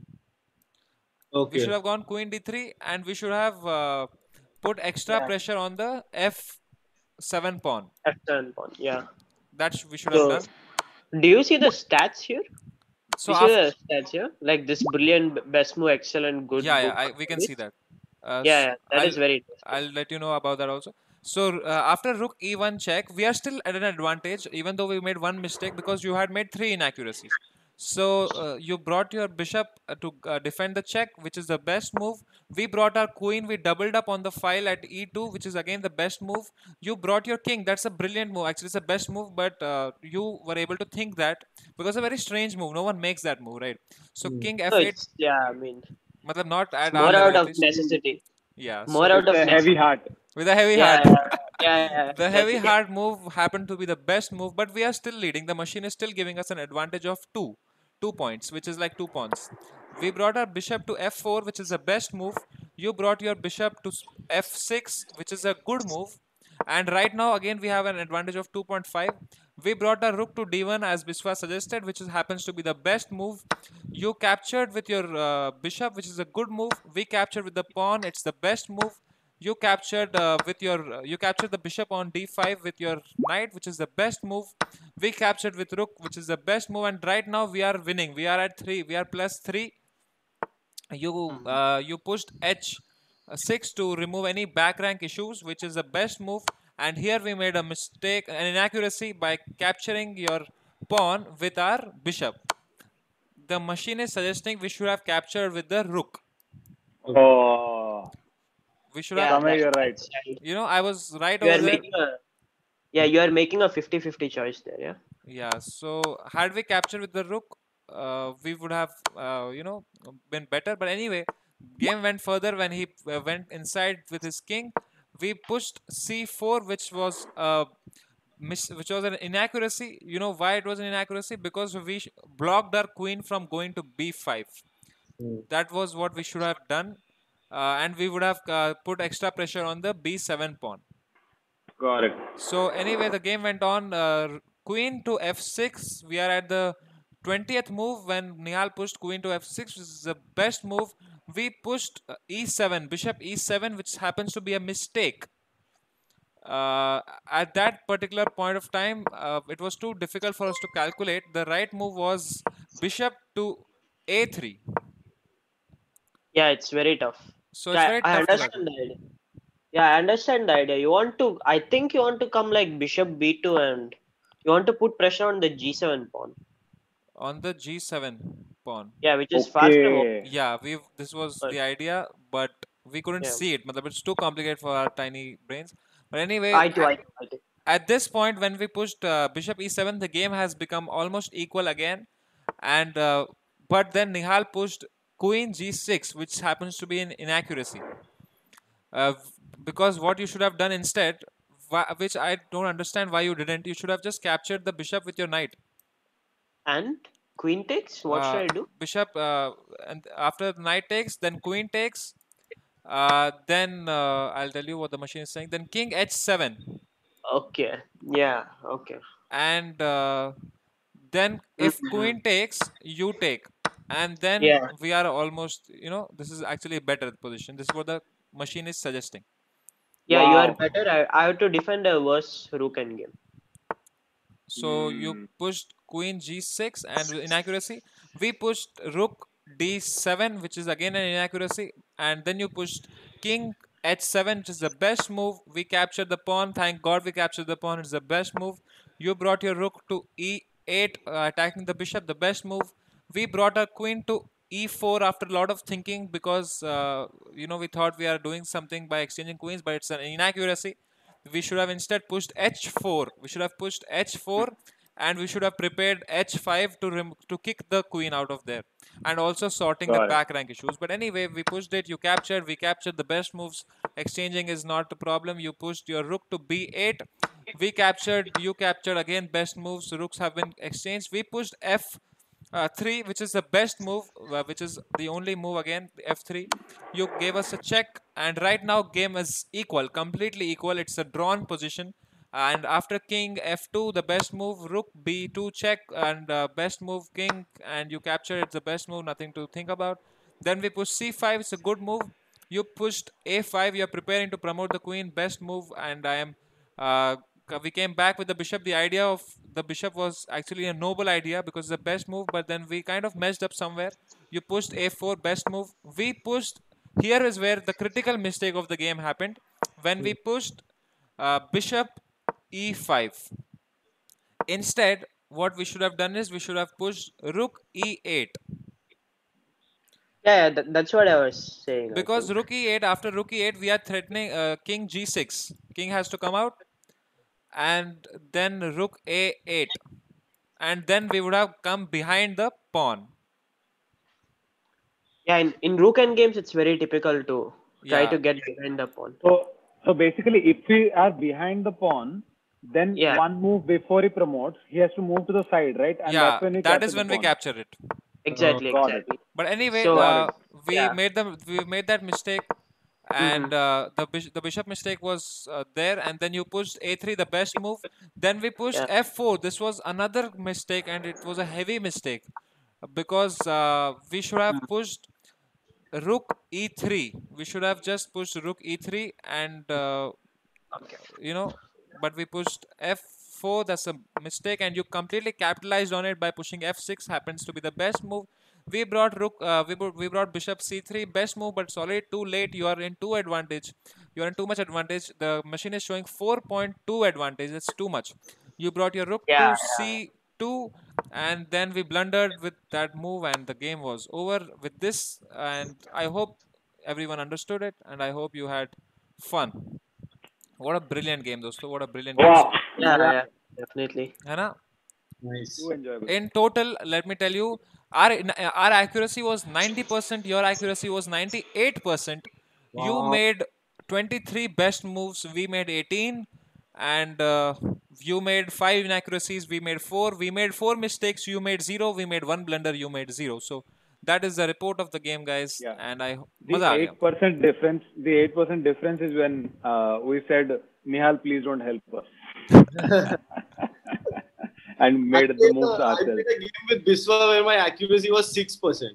We Okay. should have gone queen d three and we should have uh, put extra Yeah. pressure on the f seven pawn. F seven pawn. Yeah. That sh- we should So, have done. do you see the stats here? So you see after, the stats here? Like this brilliant, b- best move, excellent, good. yeah, yeah, book I, we can this? see that. Uh, Yeah, s- yeah, that I'll, is very interesting. I'll let you know about that also. So uh, after rook e one check, we are still at an advantage, even though we made one mistake because you had made three inaccuracies. So uh, you brought your bishop uh, to uh, defend the check, which is the best move. We brought our queen. We doubled up on the file at e two, which is again the best move. You brought your king. That's a brilliant move. Actually, it's the best move, but uh, you were able to think that because it's a very strange move. No one makes that move, right? So king No, f eight, it's, yeah, I mean, matlab not at our more level out at of least. necessity. Yeah. More So out With of a heavy necessity. heart. with a heavy Yeah, heart. yeah, yeah, yeah. The That's heavy it. heart move happened to be the best move, but we are still leading. The machine is still giving us an advantage of two, two points, which is like two pawns. We brought our bishop to f four, which is the best move. You brought your bishop to s- f six, which is a good move. And right now, again, we have an advantage of two point five. We brought our rook to d one as Biswa suggested, which is, happens to be the best move. You captured with your uh, bishop, which is a good move. We captured with the pawn, it's the best move. You captured uh, with your uh, you captured the bishop on d five with your knight, which is the best move. We captured with rook, which is the best move, and right now we are winning. We are at three. We are plus three. You uh, you pushed h six to remove any back rank issues, which is the best move. And here we made a mistake, an inaccuracy by capturing your pawn with our bishop. The machine is suggesting we should have captured with the rook. Oh, We should Yeah, have, Samay, that, you're right. that's right. you know, I was right You over are there. making a, yeah, you are making a fifty-fifty choice there. Yeah. Yeah, so had we captured with the rook, uh, we would have, uh, you know, been better. But anyway, game went further when he uh, went inside with his king. We pushed c four, which was uh, miss, which was an inaccuracy. You know why it was an inaccuracy? Because we sh- blocked our queen from going to b five. That was what we should have done, uh, and we would have uh, put extra pressure on the b seven pawn. Got it. So anyway, the game went on. Uh, queen to f six. We are at the twentieth move when Nihal pushed queen to f six, which is the best move. We pushed uh, e seven, bishop e seven, which happens to be a mistake. Uh, at that particular point of time, uh, it was too difficult for us to calculate. The right move was bishop to a three. Yeah, it's very tough. So it's I, very I tough to understand calculate. the idea. Yeah, I understand the idea. You want to, I think you want to come like bishop b two and you want to put pressure on the g seven pawn. On the g seven pawn. Yeah, which is far from over. Okay. Yeah, we this was But- the idea, but we couldn't Yeah. see it. Matlab, it's too complicated for our tiny brains. But anyway, I too, I at, too, I too. at this point, when we pushed uh, bishop e seven, the game has become almost equal again. And uh, but then Nihal pushed queen g six, which happens to be an inaccuracy. Uh, because what you should have done instead, wh- which I don't understand why you didn't, you should have just captured the bishop with your knight. And queen takes? What Uh, should I do? Bishop, uh, and after the knight takes, then queen takes. Uh, then uh, I'll tell you what the machine is saying. Then king h seven, Okay. Yeah, okay. and uh, then if Mhm. queen takes, you take, and then Yeah. we are almost. You know, this is actually a better position. This is what the machine is suggesting. Yeah, you are Wow. better. I, I have to defend a worse rook endgame. So you Hmm. pushed queen g six and with inaccuracy. We pushed rook d seven, which is again an inaccuracy, and then you pushed king h seven, which is the best move. We captured the pawn. Thank God we captured the pawn. It's the best move. You brought your rook to e eight, uh, attacking the bishop. The best move. We brought our queen to e four after a lot of thinking because uh, you know we thought we are doing something by exchanging queens, but it's an inaccuracy. We should have instead pushed h four. We should have pushed h four and we should have prepared h five to rem- to kick the queen out of there and also sorting the Got it. back rank issues. But anyway, we pushed it. You captured. We captured the best moves. Exchanging is not the problem. You pushed your rook to b eight. We captured. You captured again. Best moves. Rooks have been exchanged. We pushed f Uh, three, which is the best move, uh, which is the only move again, f three. You gave us a check, and right now game is equal, completely equal. It's a drawn position. And after king f two, the best move, rook b two check, and uh, best move king, and you capture. It's the best move, nothing to think about. Then we push c five. It's a good move. You pushed a five. You're preparing to promote the queen. Best move, and I am. Uh, we came back with the bishop. The idea of the bishop was actually a noble idea because it's the best move, but then we kind of messed up somewhere. You pushed a four, best move. We pushed. Here is where the critical mistake of the game happened. When we pushed uh, bishop e five. Instead, what we should have done is we should have pushed rook e eight. Yeah, yeah that, that's what I was saying. I Because think. rook e eight, after rook e eight, we are threatening uh, king g six. King has to come out. And then rook a eight. And then we would have come behind the pawn. Yeah, in, in rook end games, it's very typical to try Yeah. to get behind the pawn. So, so basically, if we are behind the pawn, then Yeah. one move before he promotes, he has to move to the side, right? And Yeah, that's when we that capture is the when we pawn. capture it. Exactly, got it. exactly. But anyway, So, uh, we yeah. made them. We made that mistake, and uh, the bish- the bishop mistake was uh, there. And then you pushed a three, the best move. Then we pushed Yeah. f four. This was another mistake, and it was a heavy mistake because uh, we should have pushed rook e three. We should have just pushed rook e three, and uh, you know, but we pushed f four. That's a mistake, and you completely capitalized on it by pushing f six. Happens to be the best move. We brought rook. Uh, we, brought, we brought bishop c three. Best move, but sorry, too late. You are in two advantage. You are in too much advantage. The machine is showing four point two advantage. That's too much. You brought your rook Yeah, to c two, and then we blundered with that move, and the game was over with this. And I hope everyone understood it, and I hope you had fun. What a brilliant game, dosto. What a brilliant game. Wow. yeah, yeah, definitely. है ना? Nice. Too enjoyable. In total, let me tell you, our our accuracy was ninety percent. Your accuracy was ninety-eight percent. You made twenty-three best moves. We made eighteen, and uh, you made five inaccuracies. We made four. We made four mistakes. You made zero. We made one blunder. You made zero. So that is the report of the game, guys. Yeah. And I The मजा आ गया. eight percent difference. The eight percent difference is when uh, we said, "Nihal, please don't help us," and made I the played, moves uh, I ourselves. played a game with Biswa where my accuracy was six percent.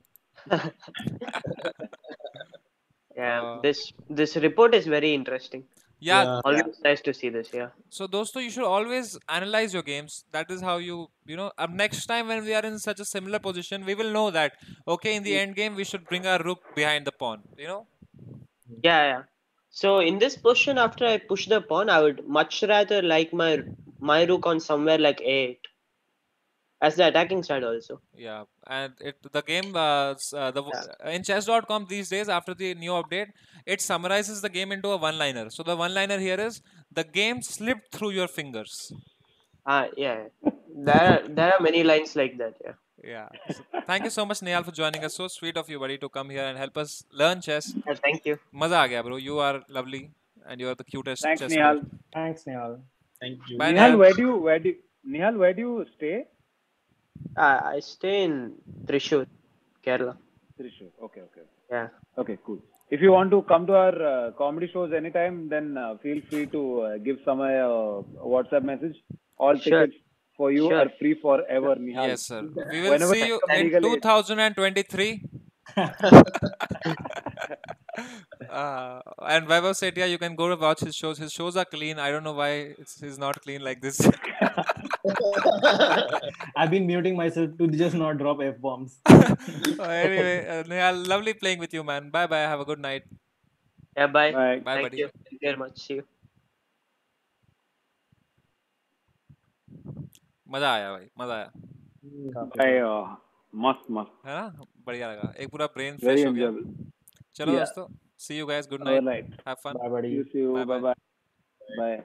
Yeah, Uh, this this report is very interesting. Yeah. Yeah. Always nice to see this. Yeah. So, dosto, you should always analyze your games. That is how you, you know, uh, next time when we are in such a similar position, we will know that, okay, in the end game, we should bring our rook behind the pawn, you know? Yeah, yeah. So in this position, after I push the pawn, I would much rather like my my rook on somewhere like a eight as the attacking side also. Yeah. And it the game, uh, s- uh, the Yeah. in chess dot com these days, after the new update, it summarizes the game into a one-liner. So, the one-liner here is, the game slipped through your fingers. Ah, yeah. yeah. There are, there are many lines like that. Yeah. Yeah. So, thank you so much, Nehal, for joining us. So sweet of you, buddy, to come here and help us learn chess. Yeah, thank you. Maza aa gaya, bro. You are lovely, and you are the cutest Thanks, chess Nihal. player. Thanks, Nehal. Thank you. Bye, Nihal, Nehal. where do you where do you, Nihal, where do you stay? Uh, I stay in Thrissur, Kerala. Thrissur. Okay, okay. Yeah. Okay, cool. If you want to come to our uh, comedy shows anytime, then uh, feel free to uh, give some uh, WhatsApp message. All Sure. tickets for you Sure. are free forever, Nihal. Yes, sir. We will Whenever see you it's in legally- two thousand twenty-three. uh, and Vaibhav Sethia, you can go to watch his shows. His shows are clean. I don't know why it's, he's not clean like this. I've been muting myself to just not drop F bombs. Anyway, uh, Nehal, lovely playing with you, man. Bye bye. Have a good night. Yeah. Bye. Bye. Bye, Thank buddy. you. Thank you very much. See you. मजा आया भाई, मजा आया. Bye. Uh, must, must. है ना? बढ़िया लगा. एक पूरा ब्रेन Very फ्रेश हो गया. enjoyable. चलो Yeah. दोस्तों, see you guys. Good All night. right. Have fun. Bye, buddy. You see you. Bye, Bye bye. bye. Bye.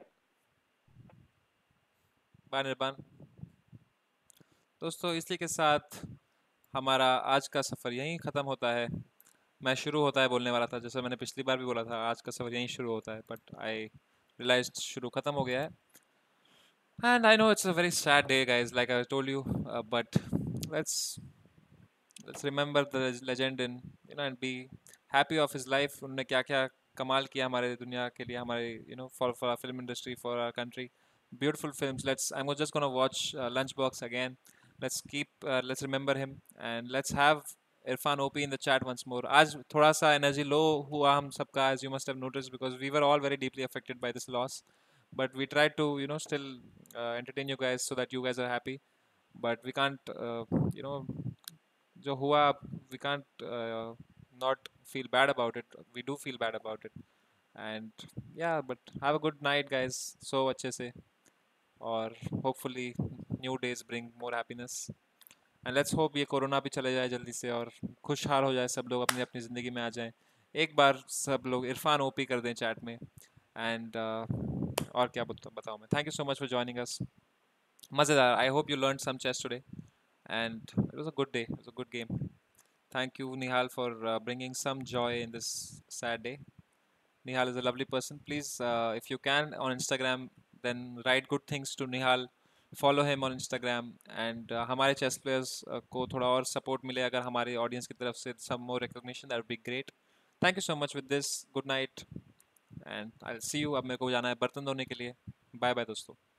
Bye Nirban. दोस्तों, इसी के साथ हमारा आज का सफ़र यहीं ख़त्म होता है. मैं शुरू होता है बोलने वाला था, जैसे मैंने पिछली बार भी बोला था, आज का सफ़र यहीं शुरू होता है, बट आई रियलाइज शुरू ख़त्म हो गया है. And I know it's a very sad day, guys, like I told you, uh, but let's let's remember the legend in, you know, and be happy of his life. उन्होंने क्या क्या कमाल किया हमारे दुनिया के लिए, हमारे, you know, for for our film industry, for our country. Beautiful films. Let's I'm just gonna watch uh, Lunchbox again. Let's keep uh, let's remember him, and let's have Irfan O P in the chat once more. आज थोड़ा सा energy low हुआ हम सबका, as you must have noticed, because we were all very deeply affected by this loss. But we tried to, you know, still uh, entertain you guys so that you guys are happy. But we can't, uh, you know, जो हुआ, we can't uh, not feel bad about it. We do feel bad about it. And yeah, but have a good night, guys. So अच्छे से, और hopefully new days bring more happiness. And let's hope ये corona भी चले जाए जल्दी से, और खुशहाल हो जाए सब लोग, अपनी अपनी ज़िंदगी में आ जाएं. एक बार सब लोग इरफान ओपी कर दें चैट में. एंड और क्या बता- बताऊँ मैं. Thank you so much for joining us. मज़ेदार. I hope you learn some chess today, and it was a good day. It was a good game. Thank you, Nihal, for uh, bringing some joy in this sad day. Nihal is a lovely person. Please, uh, if you can, on Instagram, then write good things to Nihal. Follow him on Instagram, and uh, हमारे chess players uh, को थोड़ा और support मिले अगर हमारे audience की तरफ से, some more recognition, that would be great. Thank you so much with this. Good night, and I'll see you. अब मेरे को जाना है बर्तन धोने के लिए. Bye bye दोस्तों.